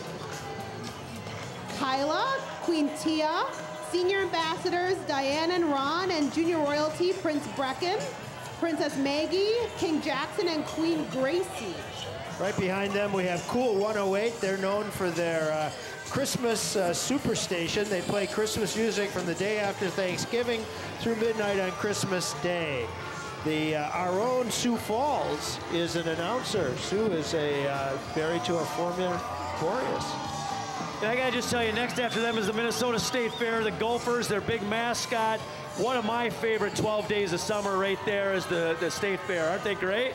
Kyla, Queen Tia, Senior Ambassadors Diane and Ron, and Junior Royalty Prince Brecken, Princess Maggie, King Jackson, and Queen Gracie. Right behind them, we have Cool 108. They're known for their Christmas superstation. They play Christmas music from the day after Thanksgiving through midnight on Christmas Day. Our own Sioux Falls is an announcer. Sue is married to a former Boreas. And I gotta just tell you, next after them is the Minnesota State Fair, the Gophers, their big mascot. One of my favorite 12 days of summer right there is the State Fair. Aren't they great?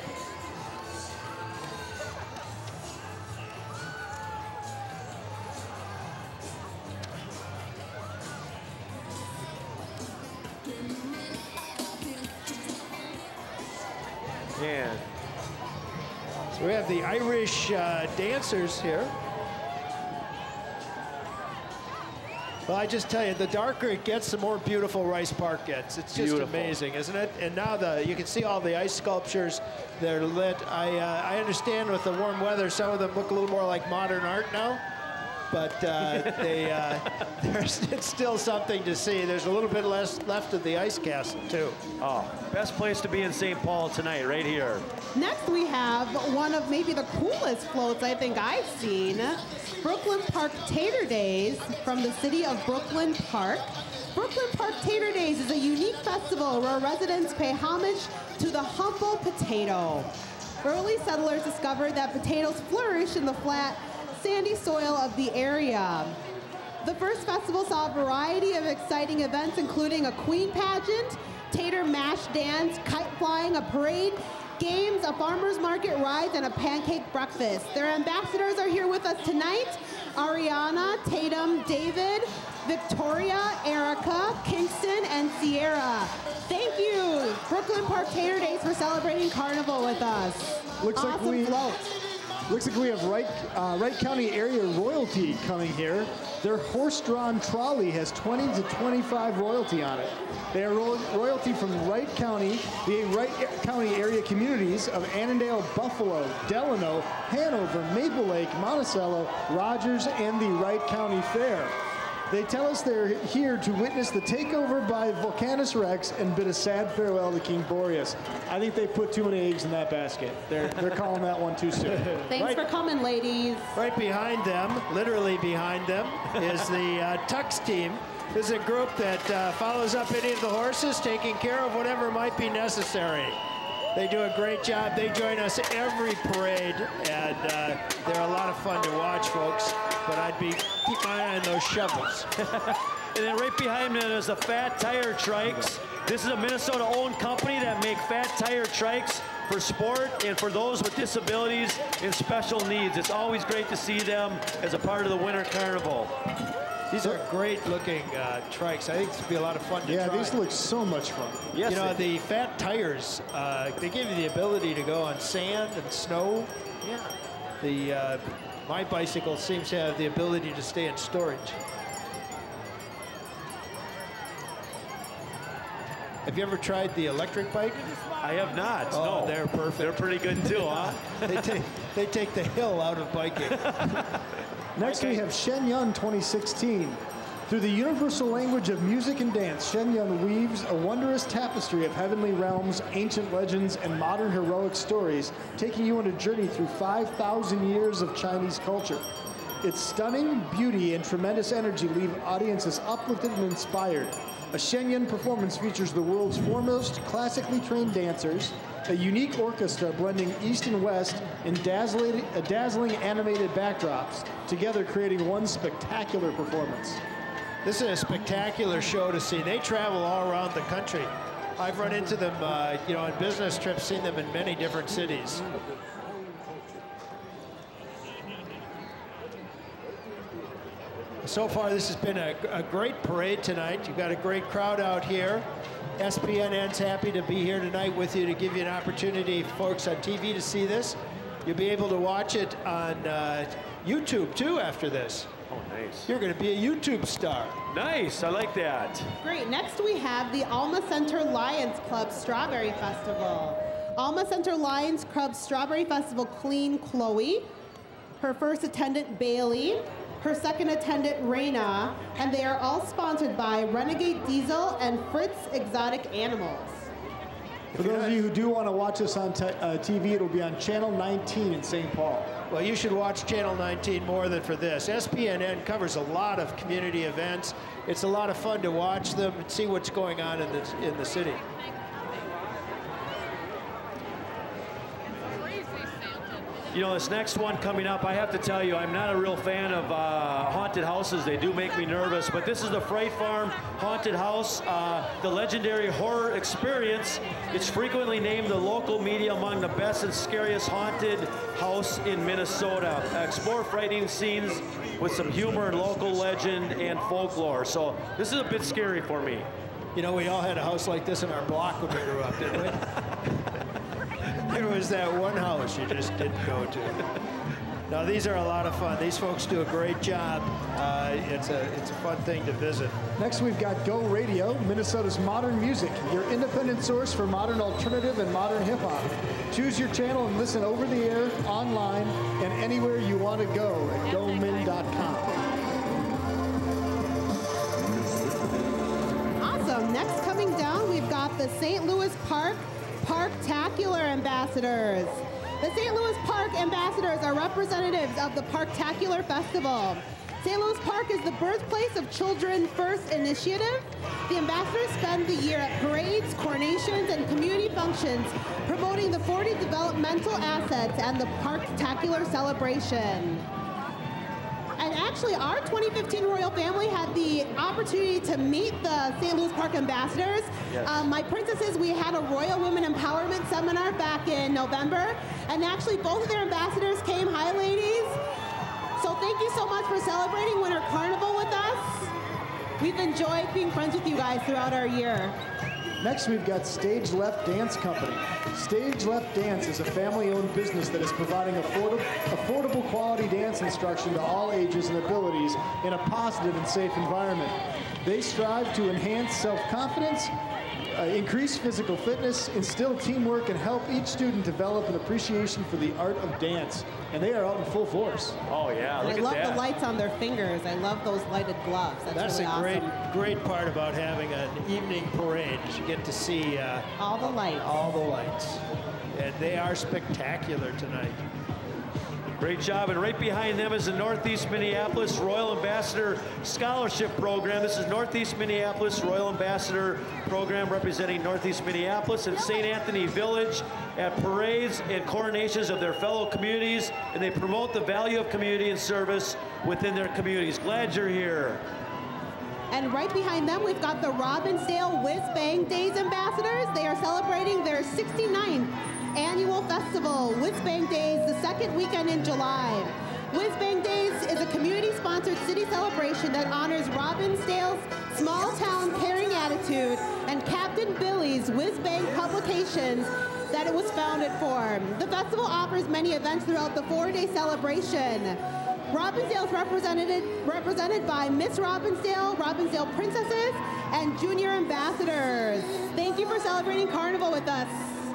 Man. So we have the Irish dancers here. Well, I just tell you, the darker it gets, the more beautiful Rice Park gets. It's just amazing, isn't it? And now you can see all the ice sculptures. They're lit. I understand with the warm weather, some of them look a little more like modern art now. But it's still something to see. There's a little bit less left of the ice castle, too. Oh, best place to be in St. Paul tonight, right here. Next, we have one of maybe the coolest floats I think I've seen. Brooklyn Park Tater Days from the city of Brooklyn Park. Brooklyn Park Tater Days is a unique festival where residents pay homage to the humble potato. Early settlers discovered that potatoes flourish in the flat, sandy soil of the area. The first festival saw a variety of exciting events, including a queen pageant, tater mash dance, kite flying, a parade, games, a farmer's market rides, and a pancake breakfast. Their ambassadors are here with us tonight. Ariana, Tatum, David, Victoria, Erica, Kingston, and Sierra. Thank you, Brooklyn Park Tater Days, for celebrating Carnival with us. Looks awesome Looks like we have Wright County area royalty coming here. Their horse-drawn trolley has 20 to 25 royalty on it. They are royalty from Wright County, the Wright County area communities of Annandale, Buffalo, Delano, Hanover, Maple Lake, Monticello, Rogers, and the Wright County Fair. They tell us they're here to witness the takeover by Vulcanus Rex and bid a sad farewell to King Boreas. I think they put too many eggs in that basket. They're calling that one too soon. Thanks for coming, ladies. Right behind them, literally behind them, is the Tux team. This is a group that follows up any of the horses, taking care of whatever might be necessary. They do a great job. They join us every parade, and they're a lot of fun to watch, folks. But keep my eye on those shovels. And then right behind them is the Fat Tire Trikes. This is a Minnesota-owned company that make fat tire trikes for sport and for those with disabilities and special needs. It's always great to see them as a part of the Winter Carnival. These are great-looking trikes. I think this will be a lot of fun to try. Yeah, these look so much fun. Yes, you know, the fat tires, they give you the ability to go on sand and snow. Yeah. My bicycle seems to have the ability to stay in storage. Have you ever tried the electric bike? I have not. Oh, no, they're perfect. They're pretty good too, huh? They take the hill out of biking. Next we have Shenyun 2016. Through the universal language of music and dance, Shenyun weaves a wondrous tapestry of heavenly realms, ancient legends, and modern heroic stories, taking you on a journey through 5,000 years of Chinese culture. Its stunning beauty and tremendous energy leave audiences uplifted and inspired. A Shenyun performance features the world's foremost classically trained dancers, a unique orchestra blending East and West in dazzling animated backdrops, together creating one spectacular performance. This is a spectacular show to see. They travel all around the country. I've run into them, on business trips, seen them in many different cities. So far, this has been a great parade tonight. You've got a great crowd out here. SPNN's happy to be here tonight with you to give you an opportunity, folks on TV, to see this. You'll be able to watch it on YouTube, too, after this. Oh, nice. You're going to be a YouTube star. Nice. I like that. Great. Next, we have the Alma Center Lions Club Strawberry Festival. Alma Center Lions Club Strawberry Festival Queen Krewe, her first attendant Bailey, her second attendant Raina, and they are all sponsored by Renegade Diesel and Fritz Exotic Animals. For those of you who do want to watch this on TV, it'll be on Channel 19 in St. Paul. Well, you should watch Channel 19 more than for this. SPNN covers a lot of community events. It's a lot of fun to watch them and see what's going on in the city. You know, this next one coming up, I have to tell you, I'm not a real fan of haunted houses. They do make me nervous, but this is the Fright Farm Haunted House, the legendary horror experience. It's frequently named the local media among the best and scariest haunted house in Minnesota. Explore frightening scenes with some humor and local legend and folklore. So this is a bit scary for me. You know, we all had a house like this in our block when we grew up, didn't we? There was that one house you just didn't go to. Now, these are a lot of fun. These folks do a great job. It's a fun thing to visit. Next, we've got Go Radio, Minnesota's modern music, your independent source for modern alternative and modern hip-hop. Choose your channel and listen over the air, online, and anywhere you want to go at gomin.com. Awesome. Next, coming down, we've got the St. Louis Parktacular Ambassadors. The St. Louis Park Ambassadors are representatives of the Parktacular Festival. St. Louis Park is the birthplace of Children First Initiative. The ambassadors spend the year at parades, coronations, and community functions promoting the 40 developmental assets and the Parktacular celebration. And actually, our 2015 Royal Family had the opportunity to meet the St. Louis Park ambassadors. Yes. My princesses, we had a Royal Women Empowerment Seminar back in November, and actually both of their ambassadors came. Hi, ladies. So thank you so much for celebrating Winter Carnival with us. We've enjoyed being friends with you guys throughout our year. Next, we've got Stage Left Dance Company. Stage Left Dance is a family-owned business that is providing affordable quality dance instruction to all ages and abilities in a positive and safe environment. They strive to enhance self-confidence, increase physical fitness, instill teamwork, and help each student develop an appreciation for the art of dance. And they are out in full force. Oh, yeah, look I at love that. the lights on their fingers. I love those lighted gloves. That's really awesome. Great part about having an evening parade is you get to see All the lights. all the lights. And they are spectacular tonight. Great job, and right behind them is the Northeast Minneapolis Royal Ambassador Scholarship Program. This is Northeast Minneapolis Royal Ambassador Program representing Northeast Minneapolis and St. Anthony Village at parades and coronations of their fellow communities, and they promote the value of community and service within their communities. Glad you're here. And right behind them, we've got the Robbinsdale Whiz Bang Days ambassadors. They are celebrating their 69th annual festival, Whiz Bang Days, the second weekend in July. Whiz Bang Days is a community-sponsored city celebration that honors Robbinsdale's small-town caring attitude and Captain Billy's Whiz Bang publications that it was founded for. The festival offers many events throughout the 4-day celebration. Robbinsdale is represented by Miss Robbinsdale, Robbinsdale Princesses, and Junior Ambassadors. Thank you for celebrating Carnival with us.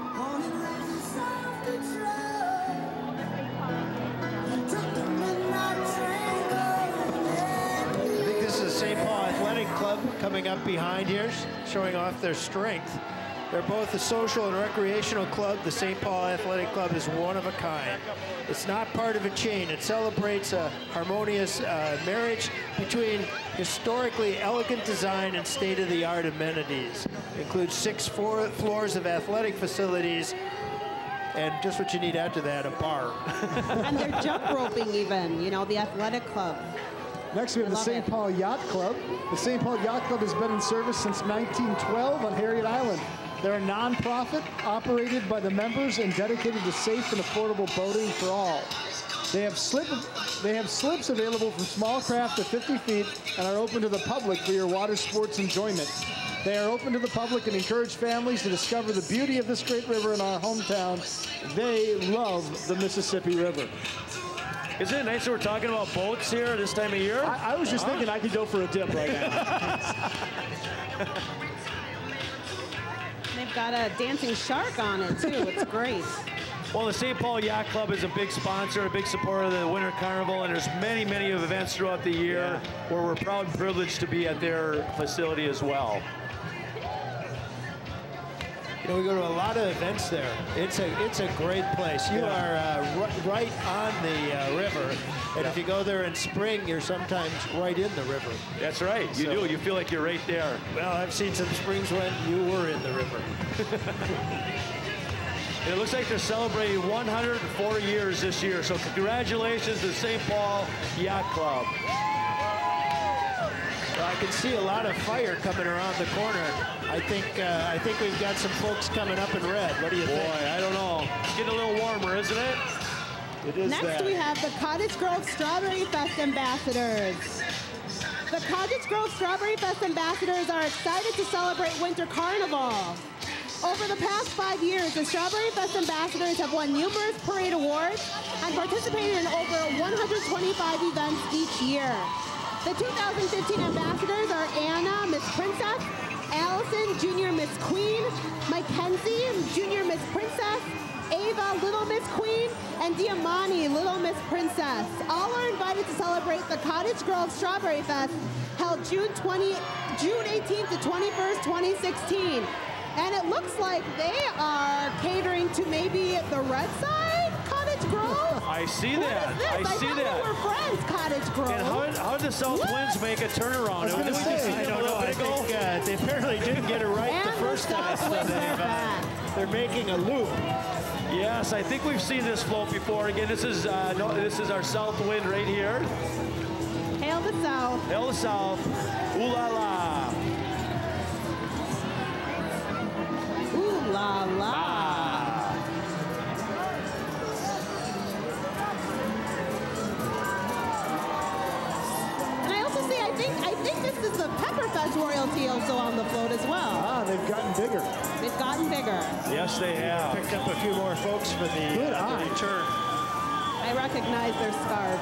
I think this is the St. Paul Athletic Club coming up behind here, showing off their strength. They're both a social and recreational club. The St. Paul Athletic Club is one of a kind. It's not part of a chain. It celebrates a harmonious marriage between historically elegant design and state-of-the-art amenities. It includes 6 floors of athletic facilities, and just what you need after that, a bar. And they're jump roping even, you know, the athletic club. Next, we have the St. Paul Yacht Club. The St. Paul Yacht Club has been in service since 1912 on Harriet Island. They're a nonprofit operated by the members and dedicated to safe and affordable boating for all. They have slips available from small craft to 50 feet and are open to the public for your water sports enjoyment. They are open to the public and encourage families to discover the beauty of this great river in our hometown. They love the Mississippi River. Isn't it nice that we're talking about boats here this time of year? I was just thinking I could go for a dip right now. They've got a dancing shark on it, too. It's great. Well, the St. Paul Yacht Club is a big sponsor, a big supporter of the Winter Carnival, and there's many, many events throughout the year where we're proud and privileged to be at their facility as well. You know, we go to a lot of events there. It's a great place. You are right on the river, and if you go there in spring, you're sometimes right in the river. That's right. You do. You feel like you're right there. Well, I've seen some springs when you were in the river. It looks like they're celebrating 104 years this year, so congratulations to St. Paul Yacht Club. Well, I can see a lot of fire coming around the corner. I think we've got some folks coming up in red. What do you think? Boy, I don't know. It's getting a little warmer, isn't it? It is. Next, we have the Cottage Grove Strawberry Fest ambassadors. The Cottage Grove Strawberry Fest ambassadors are excited to celebrate Winter Carnival. Over the past 5 years, the Strawberry Fest ambassadors have won numerous parade awards and participated in over 125 events each year. The 2015 ambassadors are Anna, Miss Princess, Allison, Junior Miss Queen, Mackenzie, Junior Miss Princess, Ava, Little Miss Queen, and Diamani, Little Miss Princess. All are invited to celebrate the Cottage Grove Strawberry Fest, held June 18th to 21st, 2016. And it looks like they are catering to maybe the red side, Cottage Grove. I see that. I see that. We were friends, Cottage Grove. And how did the South Winds make a turnaround? I don't know. I think they apparently didn't get it right And the first time. South Winds are back. They're making a loop. Yes, I think we've seen this float before. Again, this is our South Wind right here. the South. Hail the South. Ooh la la. Ooh la la. And I also see, I think this is the Pepperfest royalty also on the float as well. Ah, they've gotten bigger. They've gotten bigger. Yes, they have. Picked up a few more folks for the return. I recognize their scarves.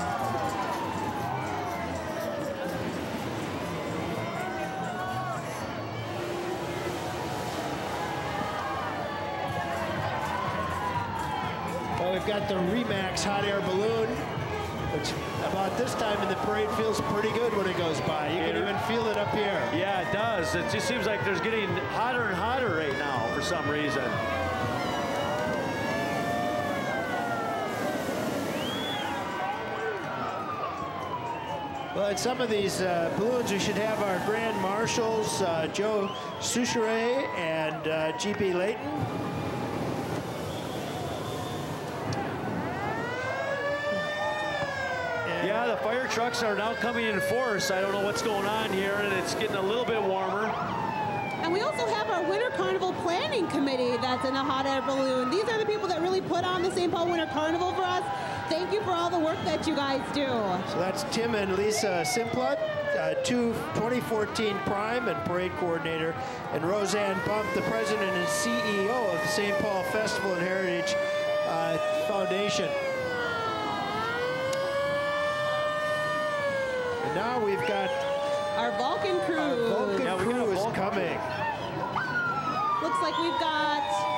Well, we've got the Remax hot air balloon, which about this time in the parade feels pretty good when it goes by. You can even feel it up here. Yeah, it does. It just seems like there's getting hotter and hotter right now for some reason. Well, in some of these balloons, we should have our Grand Marshals, Joe Souchere and G.P. Layton. Yeah, the fire trucks are now coming in force. I don't know what's going on here, and it's getting a little bit warmer. And we also have our Winter Carnival Planning Committee that's in a hot air balloon. These are the people that really put on the St. Paul Winter Carnival for us. Thank you for all the work that you guys do. So that's Tim and Lisa Simplot, 2014 Prime and Parade Coordinator, and Roseanne Bump, the President and CEO of the St. Paul Festival and Heritage Foundation. And now we've got our Vulcan crew. Our Vulcan crew is coming. Looks like we've got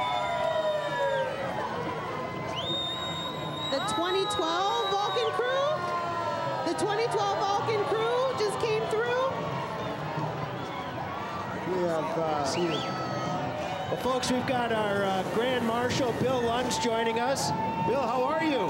the 2012 Vulcan crew. The 2012 Vulcan crew just came through. We have well, folks, we've got our Grand Marshal, Bill Lunds, joining us. Bill, how are you?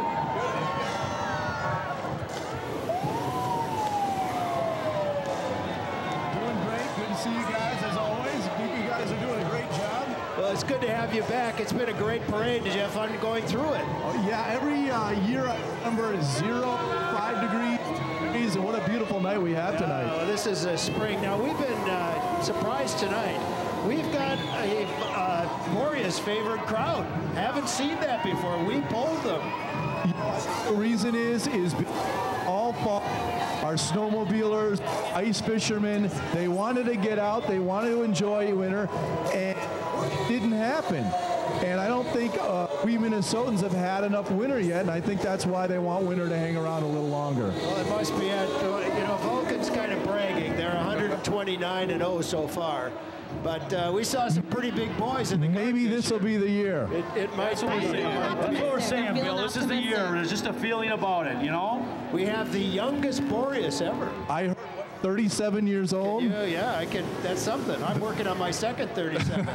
See you guys as always. I think you guys are doing a great job. Well, it's good to have you back. It's been a great parade. Did you have fun going through it? Oh, yeah, every year I remember 0, 5 degrees, and what a beautiful night we have tonight. Well, this is a spring. Now, we've been surprised tonight. We've got a Boreas favorite crowd. Haven't seen that before. We polled them. The reason is all fall. Our snowmobilers, ice fishermen, they wanted to get out, they wanted to enjoy winter, and it didn't happen. And I don't think we Minnesotans have had enough winter yet, and I think that's why they want winter to hang around a little longer. Well, it must be, Vulcan's kind of bragging. They're 129-0 so far. But we saw some pretty big boys in the Maybe this will be the year. It might be. That's what we're saying, Bill. This is the year. There's just a feeling about it, you know? We have the youngest Boreas ever. I heard 37 years old. Yeah, that's something. I'm working on my second 37.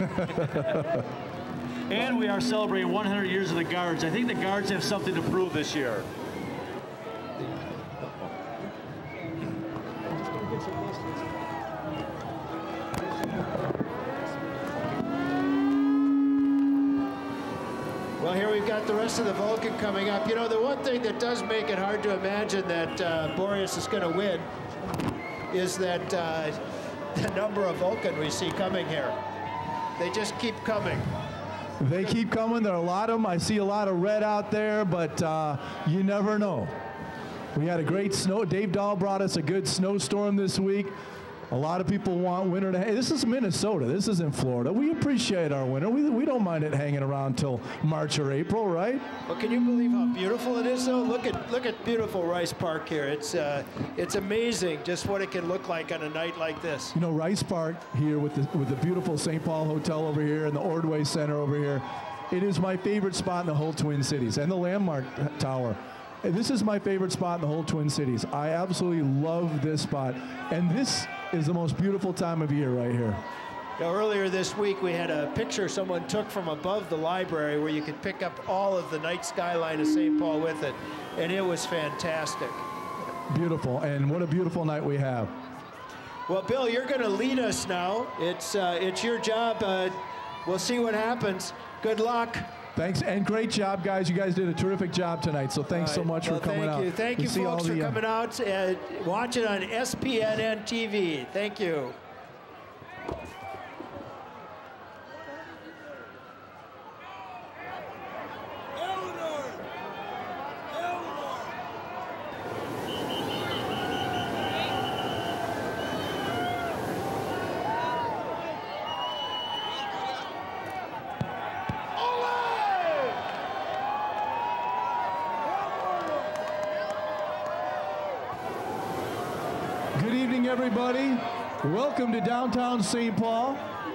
And we are celebrating 100 years of the Guards. I think the Guards have something to prove this year. Well, here we've got the rest of the Vulcan coming up. You know, the one thing that does make it hard to imagine that Boreas is going to win is that the number of Vulcan we see coming here. They just keep coming. They keep coming. There are a lot of them. I see a lot of red out there, but you never know. We had a great snow. Dave Dahl brought us a good snowstorm this week. A lot of people want winter to hang. This is Minnesota. This isn't Florida. We appreciate our winter. We don't mind it hanging around till March or April, right? Well, can you believe how beautiful it is, though? Look at beautiful Rice Park here. It's amazing just what it can look like on a night like this. You know, Rice Park here with the beautiful St. Paul Hotel over here and the Ordway Center over here. It is my favorite spot in the whole Twin Cities, and the Landmark Tower. This is my favorite spot in the whole Twin Cities. I absolutely love this spot, and this is the most beautiful time of year right here. Now, earlier this week, we had a picture someone took from above the library where you could pick up all of the night skyline of St. Paul with it, and it was fantastic. Beautiful, and what a beautiful night we have. Well, Bill, you're going to lead us now. It's your job. We'll see what happens. Good luck. Thanks, and great job, guys. You guys did a terrific job tonight, so thanks so much for coming out. Thank you, folks, for coming out and watching on SPNN TV. Thank you. Good evening, everybody. Welcome to downtown St. Paul.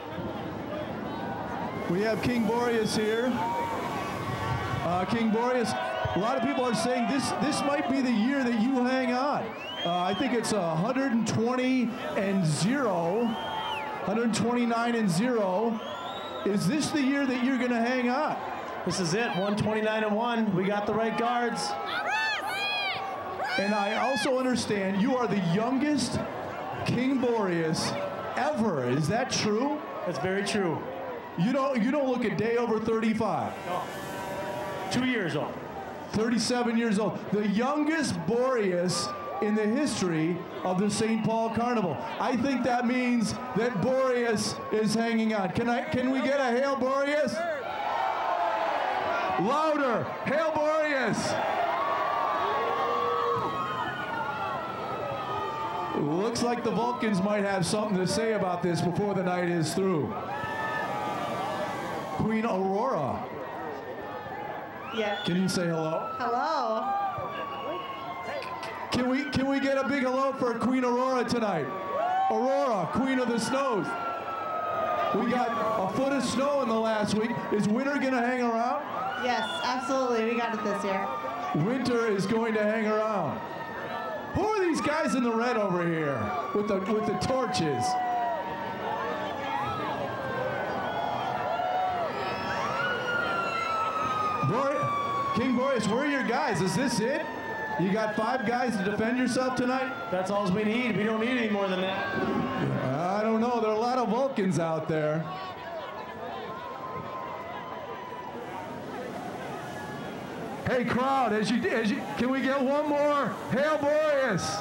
We have King Boreas here. King Boreas, a lot of people are saying this might be the year that you hang on. I think it's 120-0, 129-0. Is this the year that you're going to hang on? This is it, 129-1. We got the right guards. And I also understand you are the youngest King Boreas ever. Is that true? That's very true. You don't look a day over 35. No. 2 years old. 37 years old. The youngest Boreas in the history of the St. Paul Carnival. I think that means that Boreas is hanging on. Can we get a Hail Boreas? Louder. Hail Boreas. Looks like the Vulcans might have something to say about this before the night is through. Queen Aurora. Yeah. Can you say hello? Hello. Can we get a big hello for Queen Aurora tonight? Aurora, Queen of the Snows. We got a foot of snow in the last week. Is winter gonna hang around? Yes, absolutely. We got it this year. Winter is going to hang around. Who are these guys in the red over here with the torches? King Boreas, where are your guys? Is this it? You got 5 guys to defend yourself tonight? That's all we need. We don't need any more than that. I don't know. There are a lot of Vulcans out there. Hey, crowd, can we get one more? Hail Boreas!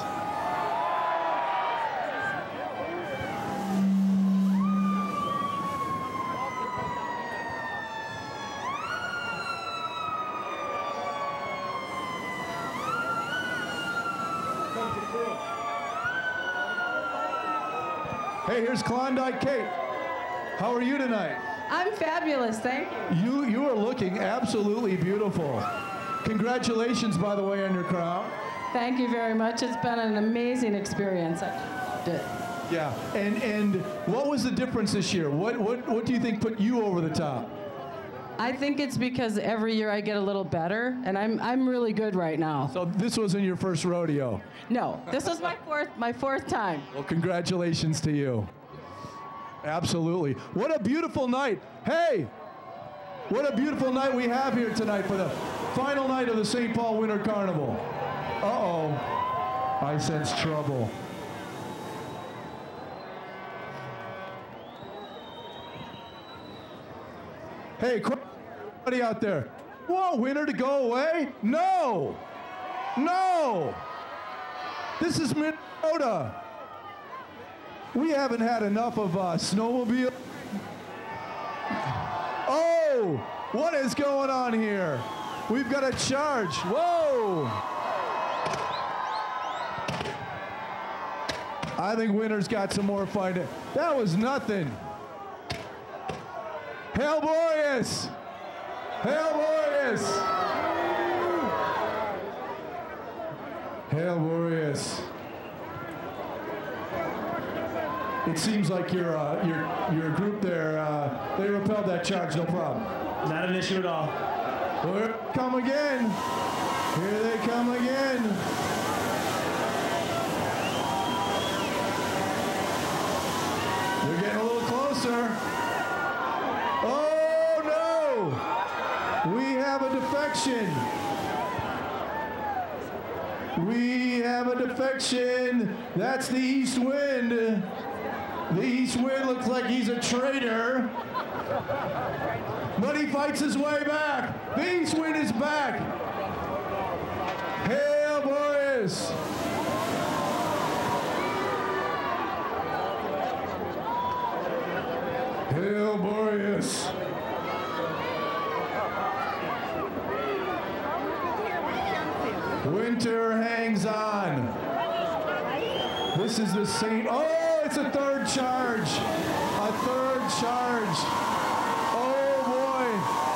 Hey, here's Klondike Kate. How are you tonight? I'm fabulous, thank you. You are looking absolutely beautiful. Congratulations, by the way, on your crown. Thank you very much. It's been an amazing experience. I loved it. Yeah, and what was the difference this year? What do you think put you over the top? I think it's because every year I get a little better, and I'm really good right now. So this wasn't your first rodeo? No, this was my fourth time. Well, congratulations to you. Absolutely. What a beautiful night. Hey, what a beautiful night we have here tonight for the final night of the St. Paul Winter Carnival. Uh-oh, I sense trouble. Hey, everybody out there, want winter to go away? No, no. This is Minnesota. We haven't had enough of snowmobile. Oh, what is going on here? We've got a charge. Whoa. I think winter's got some more fight. That was nothing. Hail Boreas! Hail Boreas! Hail Boreas! It seems like your group there, they repelled that charge, no problem. Not an issue at all. Here they come again. Here they come again. They're getting a little closer. Oh no! We have a defection. We have a defection. That's the east wind. The east wind looks like he's a traitor. but he fights his way back. The East Wind is back. Hail Boreas! Hail Boreas! Winter hangs on. This is the same. Oh, it's a third charge. A third charge. Oh boy.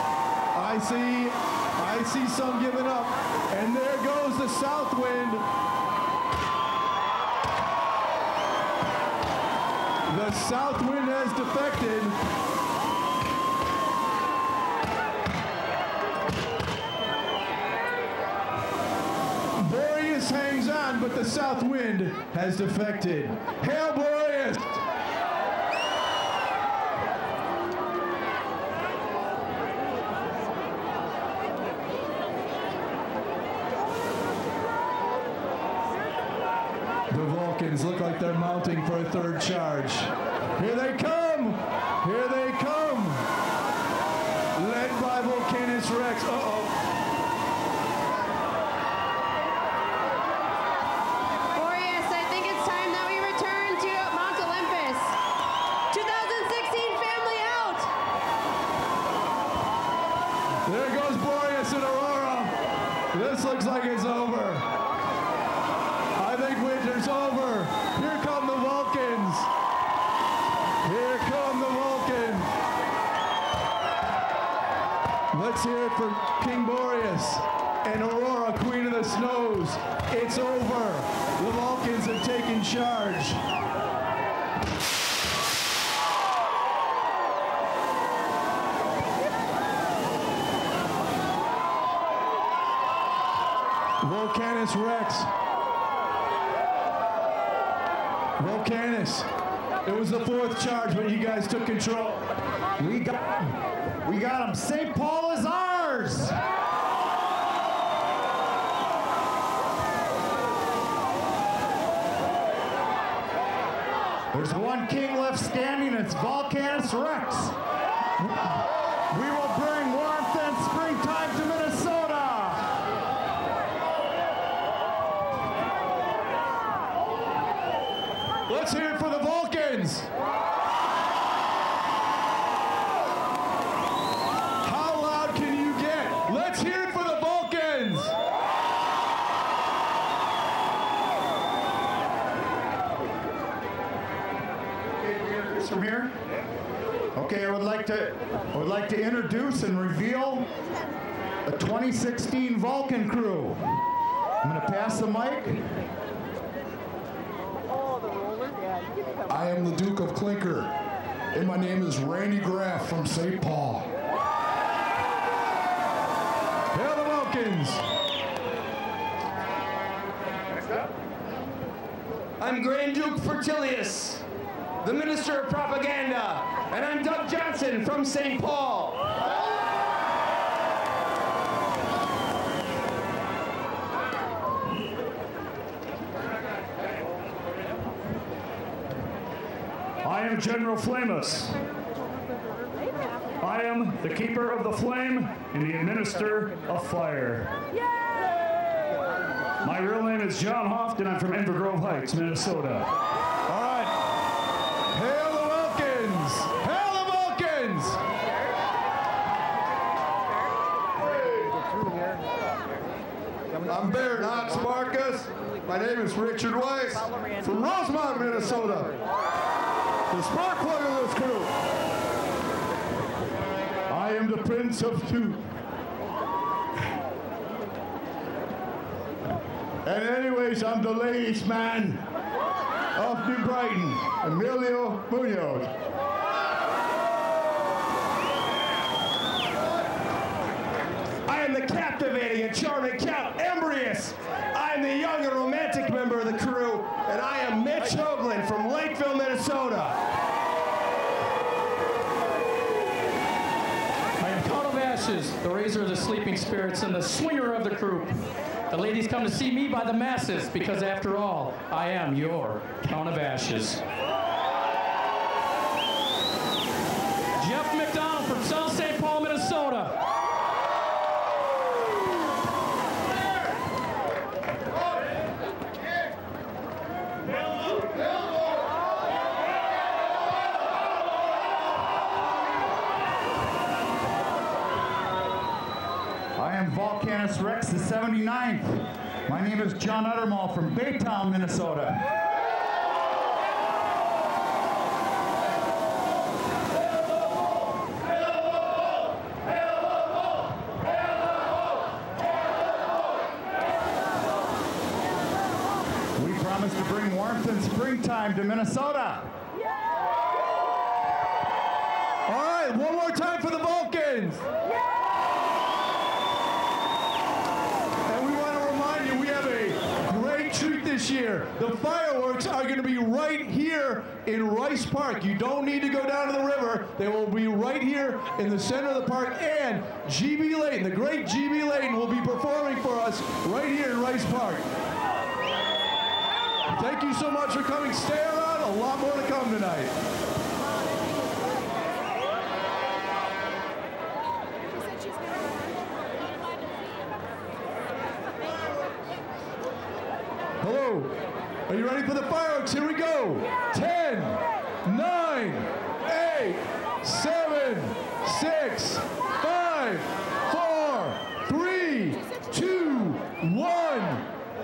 I see some giving up. And there goes the south wind. The south wind has defected. Boreas hangs on, but the south wind has defected. Hail Boreas! The Vulcans look like they're mounting for a third charge. Here they come! Here they come! Led by Vulcanus Rex. Uh-oh. Boreas, I think it's time that we return to Mount Olympus. 2016 family out! There goes Boreas and Aurora. This looks like it's over. I think winter's over. Here come the Vulcans. Here come the Vulcans. Let's hear it for King Boreas and Aurora, Queen of the Snows. It's over. The Vulcans have taken charge. Vulcanus Rex. Vulcanus. It was the fourth charge, but you guys took control. We got him. St. Paul is ours. There's one king left standing. It's Vulcanus Rex. We will bring warmth and springtime to Minnesota. Let's hear it for the Vulcans. How loud can you get? Let's hear it for the Vulcans. From here? Okay, I would like to introduce and reveal the 2016 Vulcan crew. I'm going to pass the mic. I am the Duke of Clinker, and my name is Randy Graff from St. Paul. Hail the Vulcans. I'm Grand Duke Fertilius, the Minister of Propaganda, and I'm Doug Johnson from St. Paul. I am General Flamus. I am the Keeper of the Flame and the Administrator of Fire. My real name is John Hoft, and I'm from Inver Grove Heights, Minnesota. All right. Hail the Vulcans. Hail the Vulcans. I'm Baron Hans Marcus. My name is Richard Weiss from Rosemont, Minnesota. The spark plug of this crew. I am the Prince of Two. And anyways, I'm the ladies' man of New Brighton, Emilio Munoz. I am the captivating and charming Count Embrius. I am the young and romantic member of the crew, and I am Mitch Hoagland from Lakeville, Minnesota. I am Count of Ashes, the raiser of the sleeping spirits and the swinger of the group. The ladies come to see me by the masses because, after all, I am your Count of Ashes. Jeff McDonald from South St. Paul, Minnesota. Vulcanus Rex, the 79th. My name is John Uttermall from Baytown, Minnesota. We promise to bring warmth and springtime to Minnesota. All right, one more time for the Vulcans. And we want to remind you, we have a great treat this year. The fireworks are going to be right here in Rice Park. You don't need to go down to the river. They will be right here in the center of the park. And GB Layton, the great GB Layton, will be performing for us right here in Rice Park. Thank you so much for coming. Stay around. A lot more to come tonight. Hello. Are you ready for the fireworks? Here we go. 10, 9, 8, 7, 6, 5, 4, 3, 2, 1.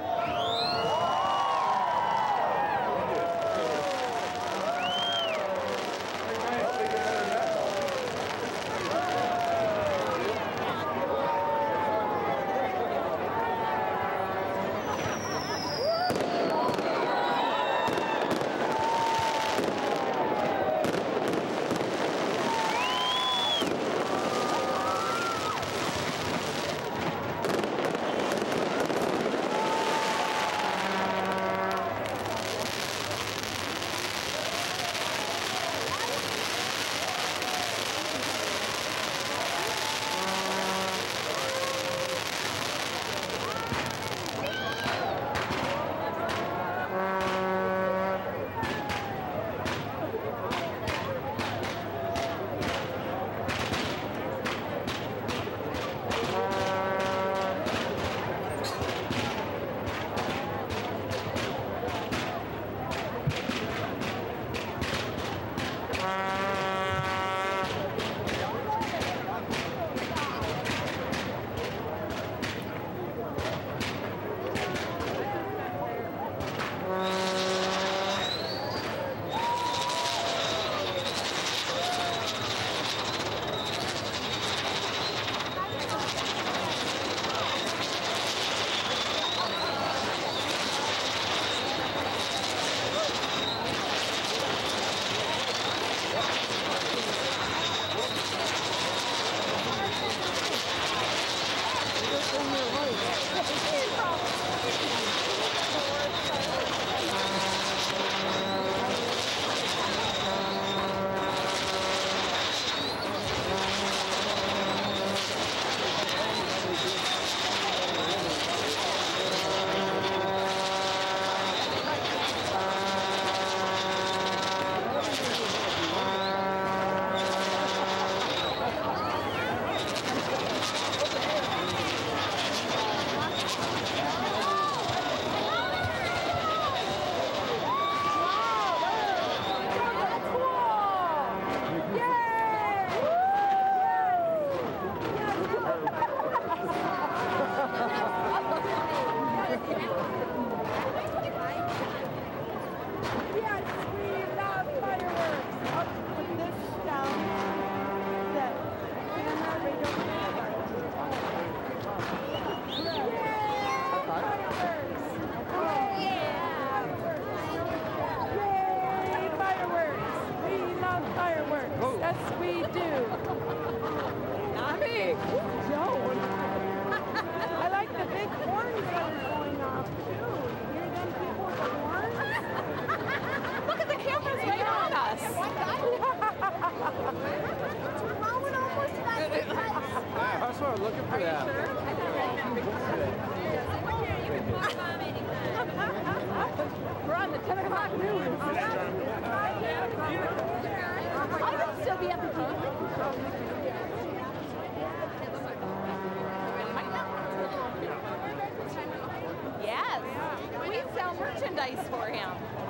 Yes, we sell merchandise for him.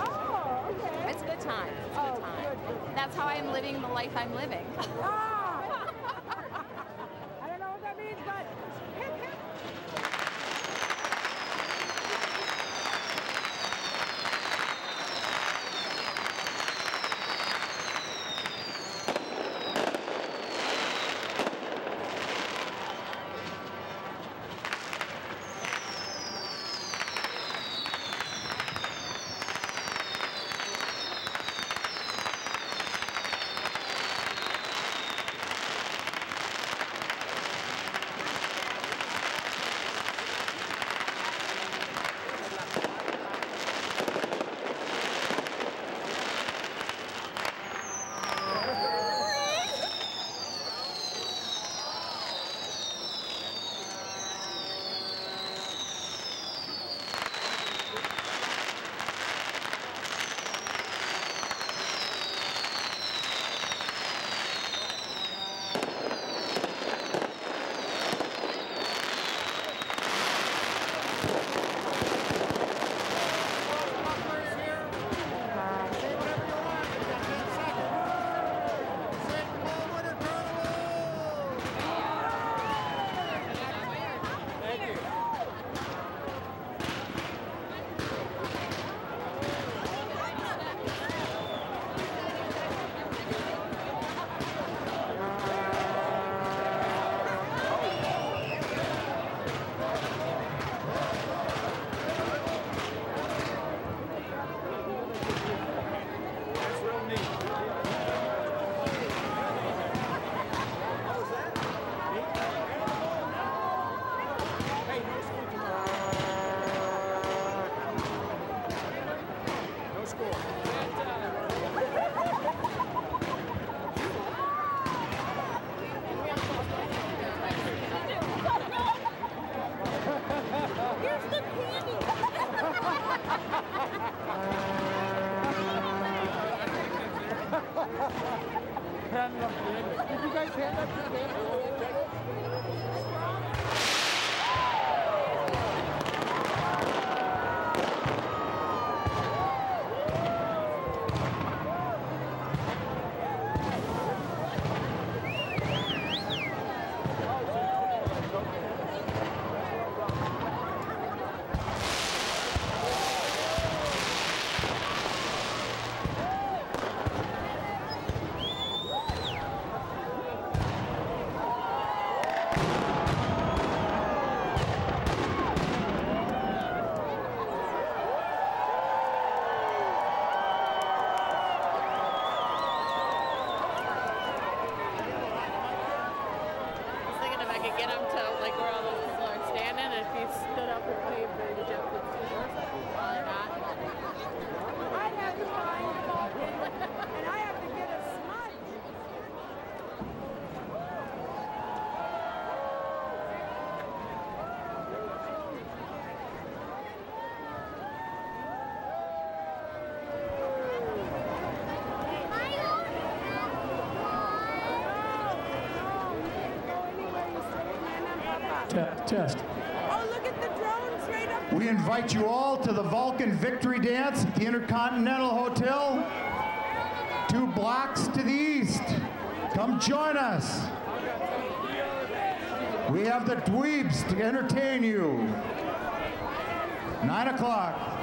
Oh, okay. It's a good time. It's a good time. That's how I'm living the life I'm living. I don't know what that means, but hip, hip. get him to like where all those people are standing. And if he stood up and waved, maybe Jeff would see us. Probably not. I have to find the Vulcan, and I have to get a smudge. Test. Oh, look at the drones right up. We invite you all to the Vulcan Victory Dance at the Intercontinental Hotel, 2 blocks to the east. Come join us. We have the dweebs to entertain you. 9 o'clock.